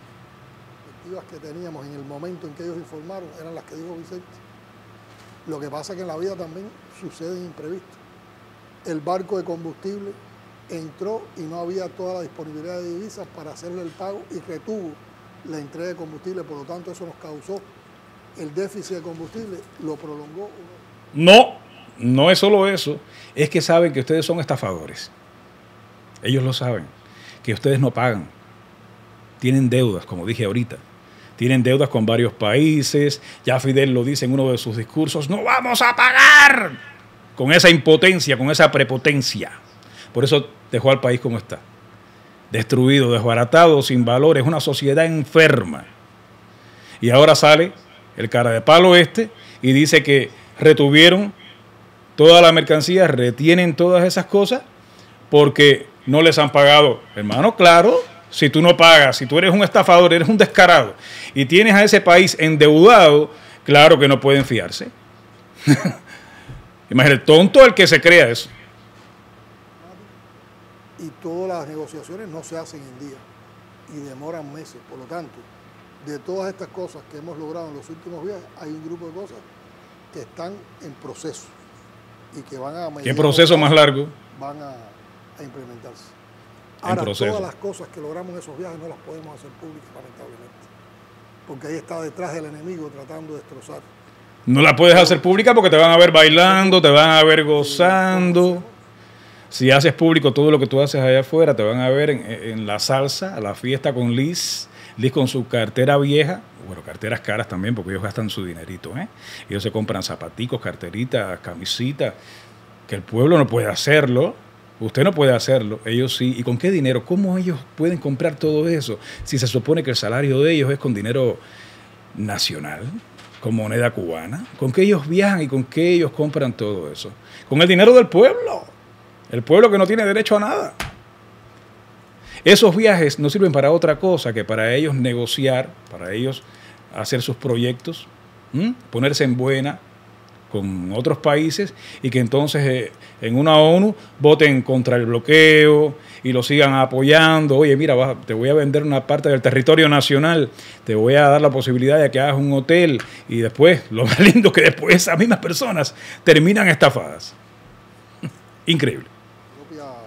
Las que teníamos en el momento en que ellos informaron eran las que dijo Vicente. Lo que pasa es que en la vida también suceden imprevistos. El barco de combustible entró y no había toda la disponibilidad de divisas para hacerle el pago y retuvo la entrega de combustible, por lo tanto eso nos causó el déficit de combustible, lo prolongó. No, no es solo eso, es que saben que ustedes son estafadores. Ellos lo saben, que ustedes no pagan. Tienen deudas, como dije ahorita. Tienen deudas con varios países. Ya Fidel lo dice en uno de sus discursos, ¡no vamos a pagar! Con esa impotencia, con esa prepotencia. Por eso dejó al país como está. Destruido, desbaratado, sin valores, una sociedad enferma. Y ahora sale el cara de palo y dice que retuvieron toda la mercancía, retienen todas esas cosas porque no les han pagado. Hermano, claro, si tú no pagas, si tú eres un estafador, eres un descarado y tienes a ese país endeudado, claro que no pueden fiarse. Imagínate, tonto el que se crea eso. Y todas las negociaciones no se hacen en días y demoran meses. Por lo tanto, de todas estas cosas que hemos logrado en los últimos viajes, hay un grupo de cosas que están en proceso y que van a... ¿Qué proceso más largo? Van a implementarse. Ahora, todas las cosas que logramos en esos viajes no las podemos hacer públicas, lamentablemente, porque ahí está detrás del enemigo tratando de destrozar. No las puedes hacer públicas porque te van a ver bailando, te van a ver gozando. Si haces público todo lo que tú haces allá afuera, te van a ver en la salsa, a la fiesta con Liz con su cartera vieja, bueno, carteras caras también, porque ellos gastan su dinerito, ¿eh? Ellos se compran zapaticos, carteritas, camisitas, que el pueblo no puede hacerlo. Usted no puede hacerlo, ellos sí. ¿Y con qué dinero? ¿Cómo ellos pueden comprar todo eso si se supone que el salario de ellos es con dinero nacional, con moneda cubana? ¿Con qué ellos viajan y con qué ellos compran todo eso? Con el dinero del pueblo. El pueblo que no tiene derecho a nada. Esos viajes no sirven para otra cosa que para ellos negociar, para ellos hacer sus proyectos, ponerse en buena con otros países y que entonces en una ONU voten contra el bloqueo y lo sigan apoyando. Oye, mira, te voy a vender una parte del territorio nacional, te voy a dar la posibilidad de que hagas un hotel y después, lo más lindo es que después esas mismas personas terminan estafadas. Increíble. La propia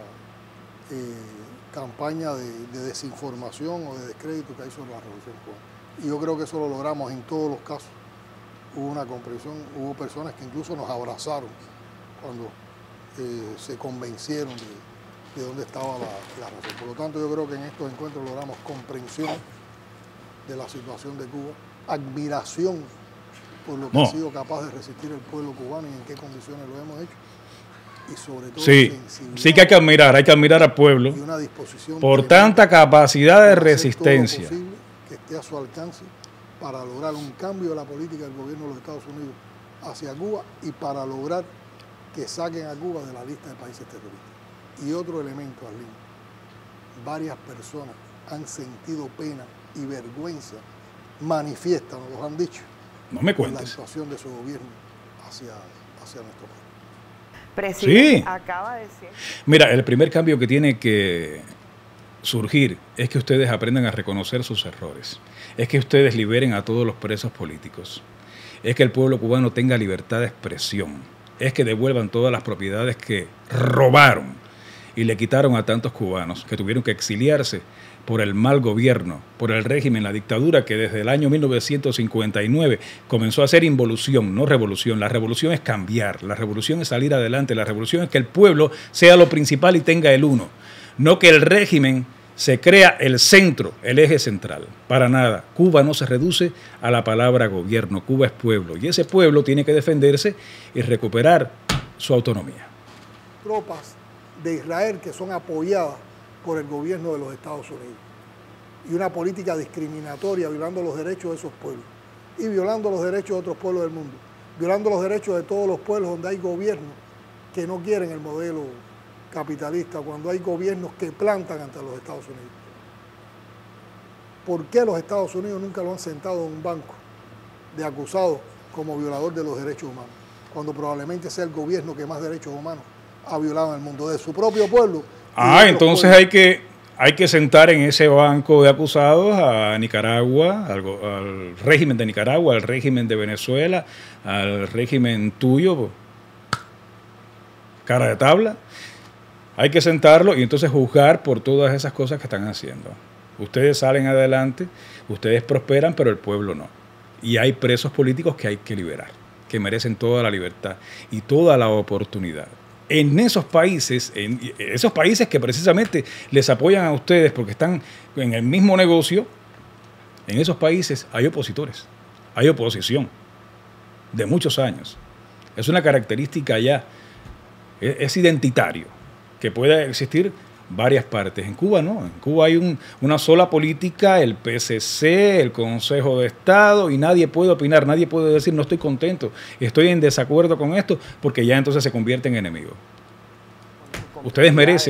campaña de desinformación o de descrédito que hay sobre la Revolución Cubana. Y yo creo que eso lo logramos en todos los casos. Hubo una comprensión, hubo personas que incluso nos abrazaron cuando se convencieron de dónde estaba la razón. Por lo tanto, yo creo que en estos encuentros logramos comprensión de la situación de Cuba, admiración por lo que ha sido capaz de resistir el pueblo cubano y en qué condiciones lo hemos hecho. Y sobre todo sí que hay que admirar al pueblo y una disposición por tanta capacidad de resistencia. Todo lo posible que esté a su alcance para lograr un cambio de la política del gobierno de los Estados Unidos hacia Cuba y para lograr que saquen a Cuba de la lista de países terroristas. Y otro elemento, Arlene, varias personas han sentido pena y vergüenza manifiesta, nos lo han dicho, no me por la cuentes. actuación de su gobierno hacia nuestro país. Presidente, Sí. acaba de decir. Mira, el primer cambio que tiene que surgir es que ustedes aprendan a reconocer sus errores. Es que ustedes liberen a todos los presos políticos. Es que el pueblo cubano tenga libertad de expresión. Es que devuelvan todas las propiedades que robaron y le quitaron a tantos cubanos que tuvieron que exiliarse por el mal gobierno, por el régimen, la dictadura que desde el año 1959 comenzó a hacer involución, no revolución. La revolución es cambiar, la revolución es salir adelante, la revolución es que el pueblo sea lo principal y tenga el uno, no que el régimen se crea el centro, el eje central. Para nada. Cuba no se reduce a la palabra gobierno, Cuba es pueblo y ese pueblo tiene que defenderse y recuperar su autonomía. Tropas de Israel que son apoyadas por el gobierno de los Estados Unidos y una política discriminatoria violando los derechos de esos pueblos y violando los derechos de otros pueblos del mundo, violando los derechos de todos los pueblos donde hay gobiernos que no quieren el modelo capitalista, cuando hay gobiernos que plantan ante los Estados Unidos. ¿Por qué los Estados Unidos nunca lo han sentado en un banco de acusados como violador de los derechos humanos, cuando probablemente sea el gobierno que más derechos humanos ha violado en el mundo, de su propio pueblo? Entonces hay que sentar en ese banco de acusados a Nicaragua, al régimen de Nicaragua, al régimen de Venezuela, al régimen tuyo, cara de tabla. Hay que sentarlo y entonces juzgar por todas esas cosas que están haciendo. Ustedes salen adelante, ustedes prosperan, pero el pueblo no. Y hay presos políticos que hay que liberar, que merecen toda la libertad y toda la oportunidad. En esos países que precisamente les apoyan a ustedes porque están en el mismo negocio, en esos países hay opositores, hay oposición de muchos años. Es una característica ya, es identitario, que pueda existir varias partes. En Cuba no, en Cuba hay una sola política, el PCC, el Consejo de Estado, y nadie puede opinar, nadie puede decir no estoy contento, estoy en desacuerdo con esto, porque ya entonces se convierte en enemigo. Ustedes merecen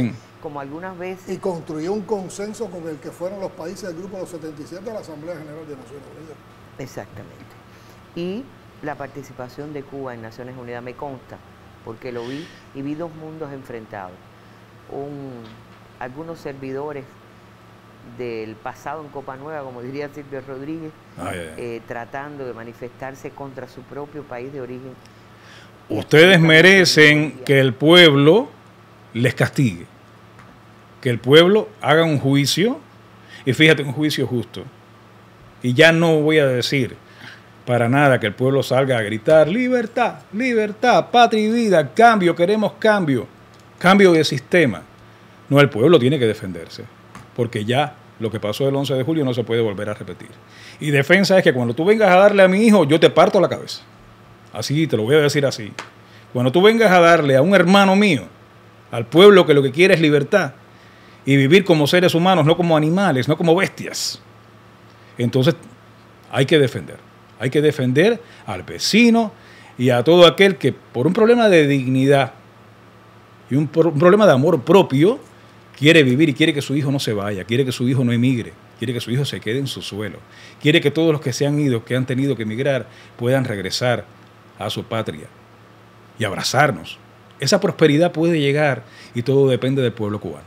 como algunas veces... Y construyó un consenso con el que fueron los países del Grupo de los 77 de la Asamblea General de Naciones Unidas. Exactamente. Y la participación de Cuba en Naciones Unidas me consta, porque lo vi y vi dos mundos enfrentados. Algunos servidores del pasado en Copa Nueva, como diría Silvio Rodríguez, tratando de manifestarse contra su propio país de origen. Ustedes merecen que el pueblo les castigue, que el pueblo haga un juicio, y fíjate, un juicio justo. Y ya no voy a decir para nada que el pueblo salga a gritar libertad, libertad, patria y vida, cambio, queremos cambio, cambio de sistema. No, el pueblo tiene que defenderse, porque ya lo que pasó el 11 de julio no se puede volver a repetir. Y defensa es que cuando tú vengas a darle a mi hijo, yo te parto la cabeza. Así, te lo voy a decir así. Cuando tú vengas a darle a un hermano mío, al pueblo que lo que quiere es libertad, y vivir como seres humanos, no como animales, no como bestias, entonces hay que defender. Hay que defender al vecino y a todo aquel que por un problema de dignidad y un problema de amor propio quiere vivir y quiere que su hijo no se vaya, quiere que su hijo no emigre, quiere que su hijo se quede en su suelo, quiere que todos los que se han ido, que han tenido que emigrar, puedan regresar a su patria y abrazarnos. Esa prosperidad puede llegar y todo depende del pueblo cubano.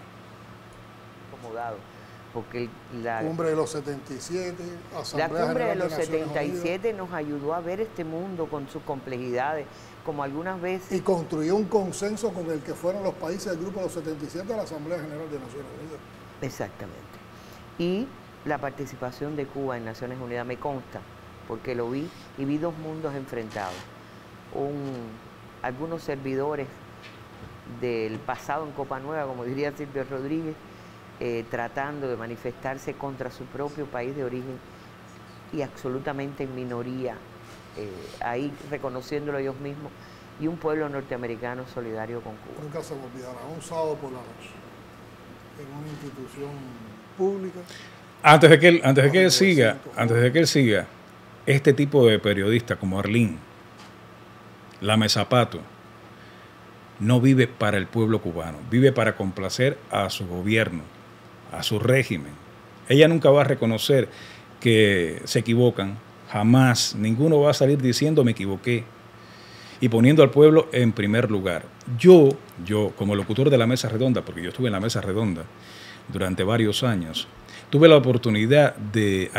Porque la cumbre de los 77, Asamblea la cumbre de los 77 nos ayudó a ver este mundo con sus complejidades, como algunas veces... Y construyó un consenso con el que fueron los países del Grupo de los 77 de la Asamblea General de Naciones Unidas. Exactamente. Y la participación de Cuba en Naciones Unidas me consta, porque lo vi y vi dos mundos enfrentados. Algunos servidores del pasado en Copa Nueva, como diría Silvio Rodríguez, tratando de manifestarse contra su propio país de origen y absolutamente en minoría, ahí reconociéndolo ellos mismos, y un pueblo norteamericano solidario con Cuba. Nunca se me olvidará, un sábado por la noche, en una institución pública. Antes de que él siga, este tipo de periodistas como Arlene Lame Zapato no vive para el pueblo cubano, vive para complacer a su gobierno, a su régimen. Ella nunca va a reconocer que se equivocan, jamás. Ninguno va a salir diciendo me equivoqué y poniendo al pueblo en primer lugar. Yo como locutor de la Mesa Redonda, porque yo estuve en la Mesa Redonda durante varios años, tuve la oportunidad de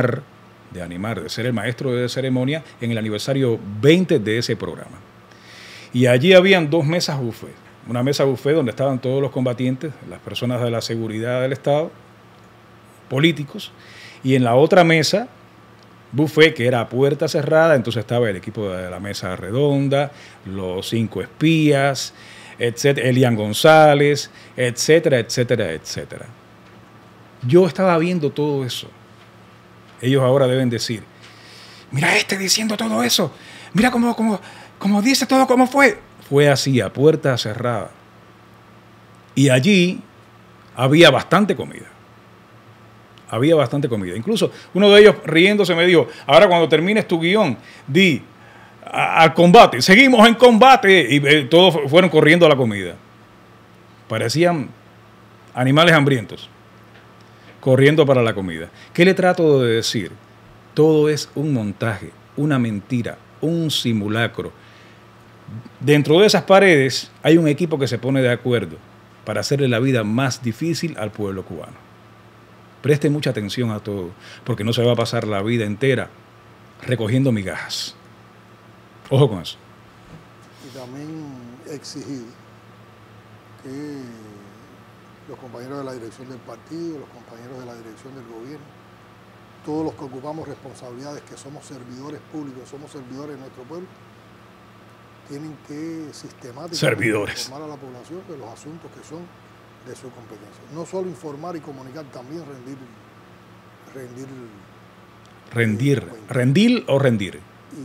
de ser el maestro de ceremonia en el aniversario 20 de ese programa. Y allí habían dos mesas buffet. Una mesa buffet donde estaban todos los combatientes, las personas de la seguridad del Estado, políticos, y en la otra mesa buffet que era a puerta cerrada, entonces estaba el equipo de la Mesa Redonda, los 5 espías, etcétera, Elian González, etcétera, etcétera, etcétera. Yo estaba viendo todo eso. Ellos ahora deben decir, mira diciendo todo eso, mira cómo dice todo cómo fue. Fue así, a puerta cerrada. Y allí había bastante comida. Había bastante comida. Incluso uno de ellos riéndose me dijo, ahora cuando termines tu guión, di al combate, seguimos en combate. Y todos fueron corriendo a la comida. Parecían animales hambrientos, corriendo para la comida. ¿Qué le trato de decir? Todo es un montaje, una mentira, un simulacro. Dentro de esas paredes hay un equipo que se pone de acuerdo para hacerle la vida más difícil al pueblo cubano. Preste mucha atención a todo, porque no se va a pasar la vida entera recogiendo migajas. Ojo con eso. Y también exigir que los compañeros de la dirección del partido, los compañeros de la dirección del gobierno, todos los que ocupamos responsabilidades, que somos servidores públicos, somos servidores de nuestro pueblo, tienen que sistemáticamente informar a la población de los asuntos que son de su competencia. No solo informar y comunicar, también rendir o rendir.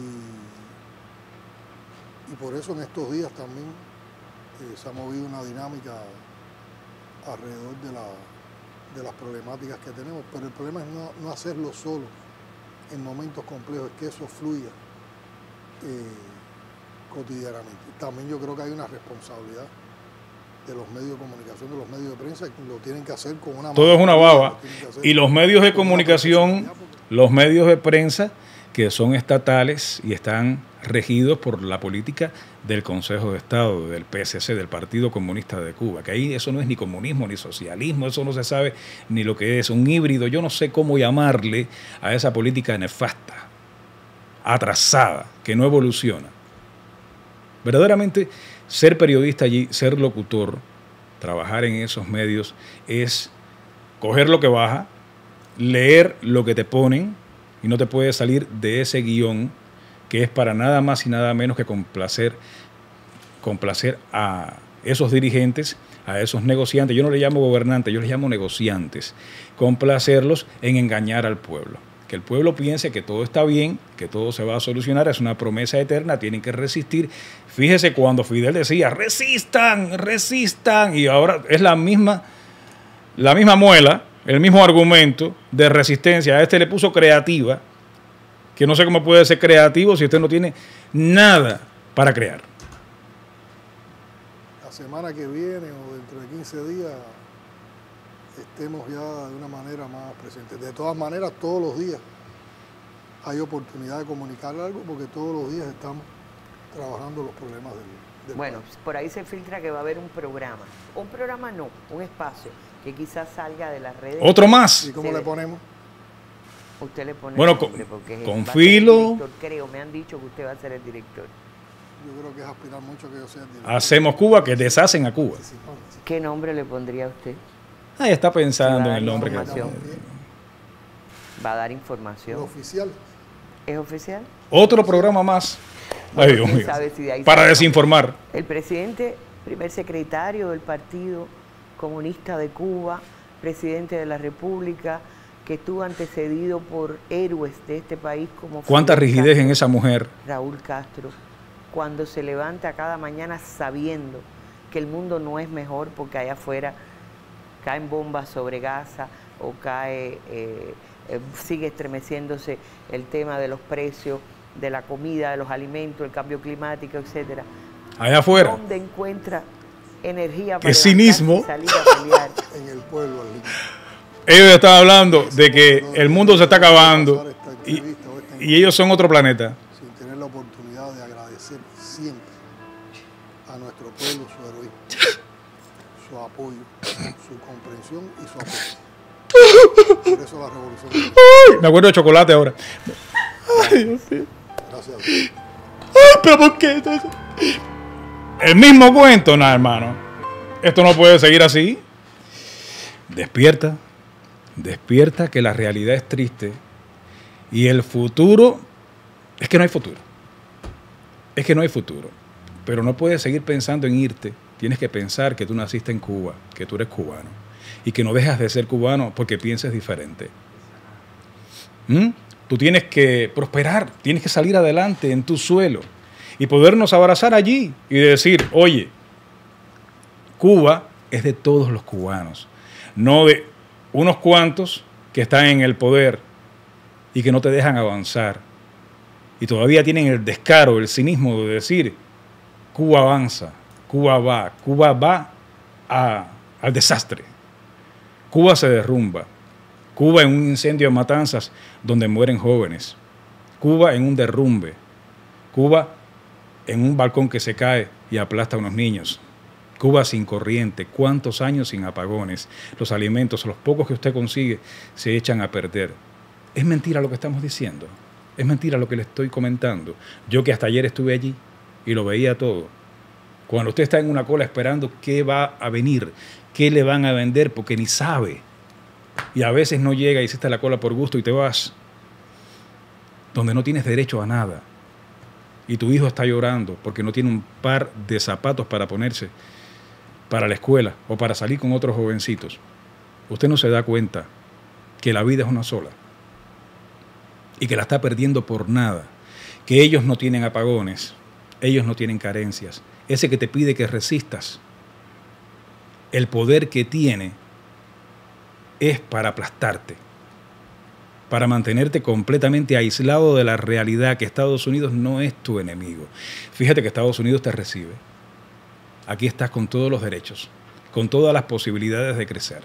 Y por eso en estos días también se ha movido una dinámica alrededor de las problemáticas que tenemos, pero el problema es no hacerlo solo en momentos complejos, es que eso fluya cotidianamente. También yo creo que hay una responsabilidad de los medios de comunicación, de los medios de prensa, lo tienen que hacer con una... Todo es una baba. Y los medios de comunicación, los medios de prensa, que son estatales y están regidos por la política del Consejo de Estado, del PSC, del Partido Comunista de Cuba, que ahí eso no es ni comunismo ni socialismo, eso no se sabe ni lo que es, un híbrido, yo no sé cómo llamarle a esa política nefasta, atrasada, que no evoluciona. Verdaderamente, ser periodista allí, ser locutor, trabajar en esos medios, es coger lo que baja, leer lo que te ponen, y no te puedes salir de ese guión que es para nada más y nada menos que complacer a esos dirigentes, a esos negociantes. Yo no les llamo gobernantes, yo les llamo negociantes. Complacerlos en engañar al pueblo. Que el pueblo piense que todo está bien, que todo se va a solucionar, es una promesa eterna, tienen que resistir. Fíjese cuando Fidel decía, resistan, resistan, y ahora es la misma muela, el mismo argumento de resistencia. A este le puso creativa, que no sé cómo puede ser creativo si usted no tiene nada para crear. La semana que viene o dentro de 15 días estemos ya de una manera más presente. De todas maneras, todos los días hay oportunidad de comunicar algo porque todos los días estamos trabajando los problemas del bueno, país. por ahí se filtra que va a haber un programa. Un programa no, un espacio que quizás salga de las redes. Otro más. ¿Y cómo le ponemos? Usted le pone bueno, el nombre porque con va a ser el Filo. director, creo, me han dicho que usted va a ser el director. Yo creo que es aspirar mucho que yo sea el director. Hacemos Cuba, que deshacen a Cuba. ¿Qué nombre le pondría usted? Ahí está pensando Sí, va a en dar el nombre que información. Va a dar Lo información. oficial. ¿Es oficial? Otro programa más. Ay, Dios ¿Quién mío. sabe si de ahí Para sale? desinformar. El presidente, primer secretario del Partido Comunista de Cuba, presidente de la República, que estuvo antecedido por héroes de este país como Cuánta Fidel rigidez Castro, en esa mujer. Raúl Castro, cuando se levanta cada mañana sabiendo que el mundo no es mejor porque allá afuera caen bombas sobre Gaza o sigue estremeciéndose el tema de los precios, de la comida, de los alimentos, el cambio climático, etcétera. Allá afuera. ¿Dónde encuentra energía para Qué cinismo. salir a pelear? En el pueblo, Arlene. Ellos estaban hablando de que el mundo se está acabando y ellos son otro planeta. Sin tener la oportunidad de agradecer siempre a nuestro pueblo su heroísmo, su apoyo, su comprensión y su apoyo. Por eso la revolución. Me acuerdo de chocolate ahora. Ay, Dios mío. Gracias a Dios. Ay, pero ¿por qué? El mismo cuento, nada, hermano. Esto no puede seguir así. Despierta. Despierta que la realidad es triste y el futuro, es que no hay futuro. Es que no hay futuro. Pero no puedes seguir pensando en irte. Tienes que pensar que tú naciste en Cuba, que tú eres cubano y que no dejas de ser cubano porque pienses diferente. Tú tienes que prosperar, tienes que salir adelante en tu suelo y podernos abrazar allí y decir, oye, Cuba es de todos los cubanos, no de unos cuantos que están en el poder y que no te dejan avanzar. Y todavía tienen el descaro, el cinismo de decir, Cuba avanza, Cuba va al desastre. Cuba se derrumba. Cuba en un incendio de matanzas donde mueren jóvenes. Cuba en un derrumbe. Cuba en un balcón que se cae y aplasta a unos niños. Cuba sin corriente, cuántos años sin apagones, los alimentos, los pocos que usted consigue, se echan a perder. Es mentira lo que estamos diciendo, es mentira lo que le estoy comentando. Yo que hasta ayer estuve allí y lo veía todo. Cuando usted está en una cola esperando qué va a venir, qué le van a vender, porque ni sabe. Y a veces no llega y hiciste la cola por gusto y te vas, donde no tienes derecho a nada. Y tu hijo está llorando porque no tiene un par de zapatos para ponerse para la escuela o para salir con otros jovencitos. Usted no se da cuenta que la vida es una sola y que la está perdiendo por nada, que ellos no tienen apagones, ellos no tienen carencias. Ese que te pide que resistas, el poder que tiene es para aplastarte, para mantenerte completamente aislado de la realidad, que Estados Unidos no es tu enemigo. Fíjate que Estados Unidos te recibe. Aquí estás con todos los derechos. con todas las posibilidades de crecer.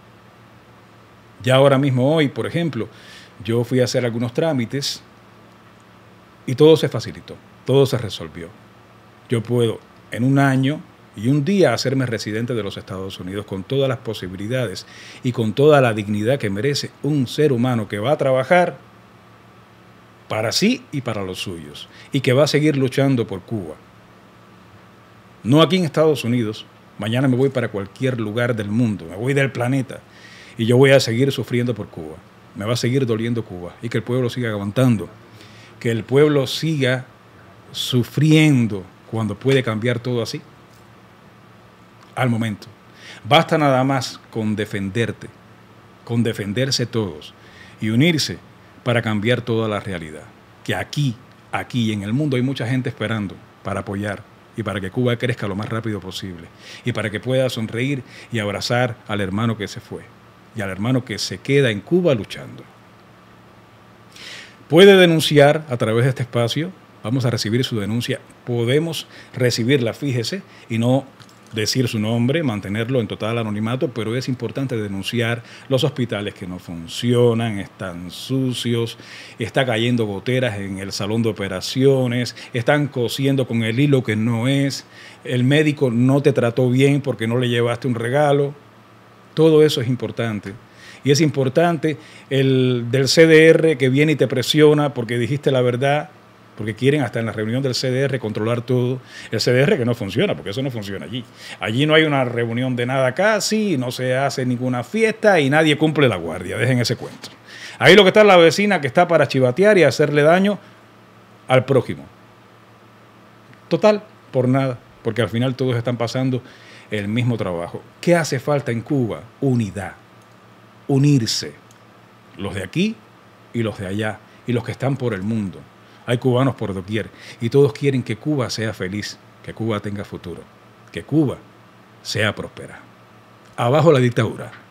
Ya ahora mismo hoy, por ejemplo, yo fui a hacer algunos trámites y todo se facilitó, todo se resolvió. Yo puedo en un año y un día hacerme residente de los Estados Unidos con todas las posibilidades y con toda la dignidad que merece un ser humano que va a trabajar para sí y para los suyos y que va a seguir luchando por Cuba. No aquí en Estados Unidos, mañana me voy para cualquier lugar del mundo, me voy del planeta y yo voy a seguir sufriendo por Cuba. Me va a seguir doliendo Cuba y que el pueblo siga aguantando, que el pueblo siga sufriendo cuando puede cambiar todo así. Al momento. Basta nada más con defenderte, con defenderse todos y unirse para cambiar toda la realidad. Que aquí en el mundo hay mucha gente esperando para apoyar y para que Cuba crezca lo más rápido posible y para que pueda sonreír y abrazar al hermano que se fue y al hermano que se queda en Cuba luchando. Puede denunciar a través de este espacio, vamos a recibir su denuncia, podemos recibirla, fíjese, y no decir su nombre, mantenerlo en total anonimato, pero es importante denunciar los hospitales que no funcionan, están sucios, está cayendo goteras en el salón de operaciones, están cosiendo con el hilo que no es, el médico no te trató bien porque no le llevaste un regalo. Todo eso es importante. Y es importante el del CDR que viene y te presiona porque dijiste la verdad, porque quieren hasta en la reunión del CDR controlar todo. El CDR que no funciona, porque eso no funciona allí. Allí no hay una reunión de nada casi, no se hace ninguna fiesta y nadie cumple la guardia. Dejen ese cuento. Ahí lo que está es la vecina que está para chivatear y hacerle daño al prójimo. Total, por nada, porque al final todos están pasando el mismo trabajo. ¿Qué hace falta en Cuba? Unidad. Unirse. Los de aquí y los de allá y los que están por el mundo. Hay cubanos por doquier y todos quieren que Cuba sea feliz, que Cuba tenga futuro, que Cuba sea próspera. Abajo la dictadura.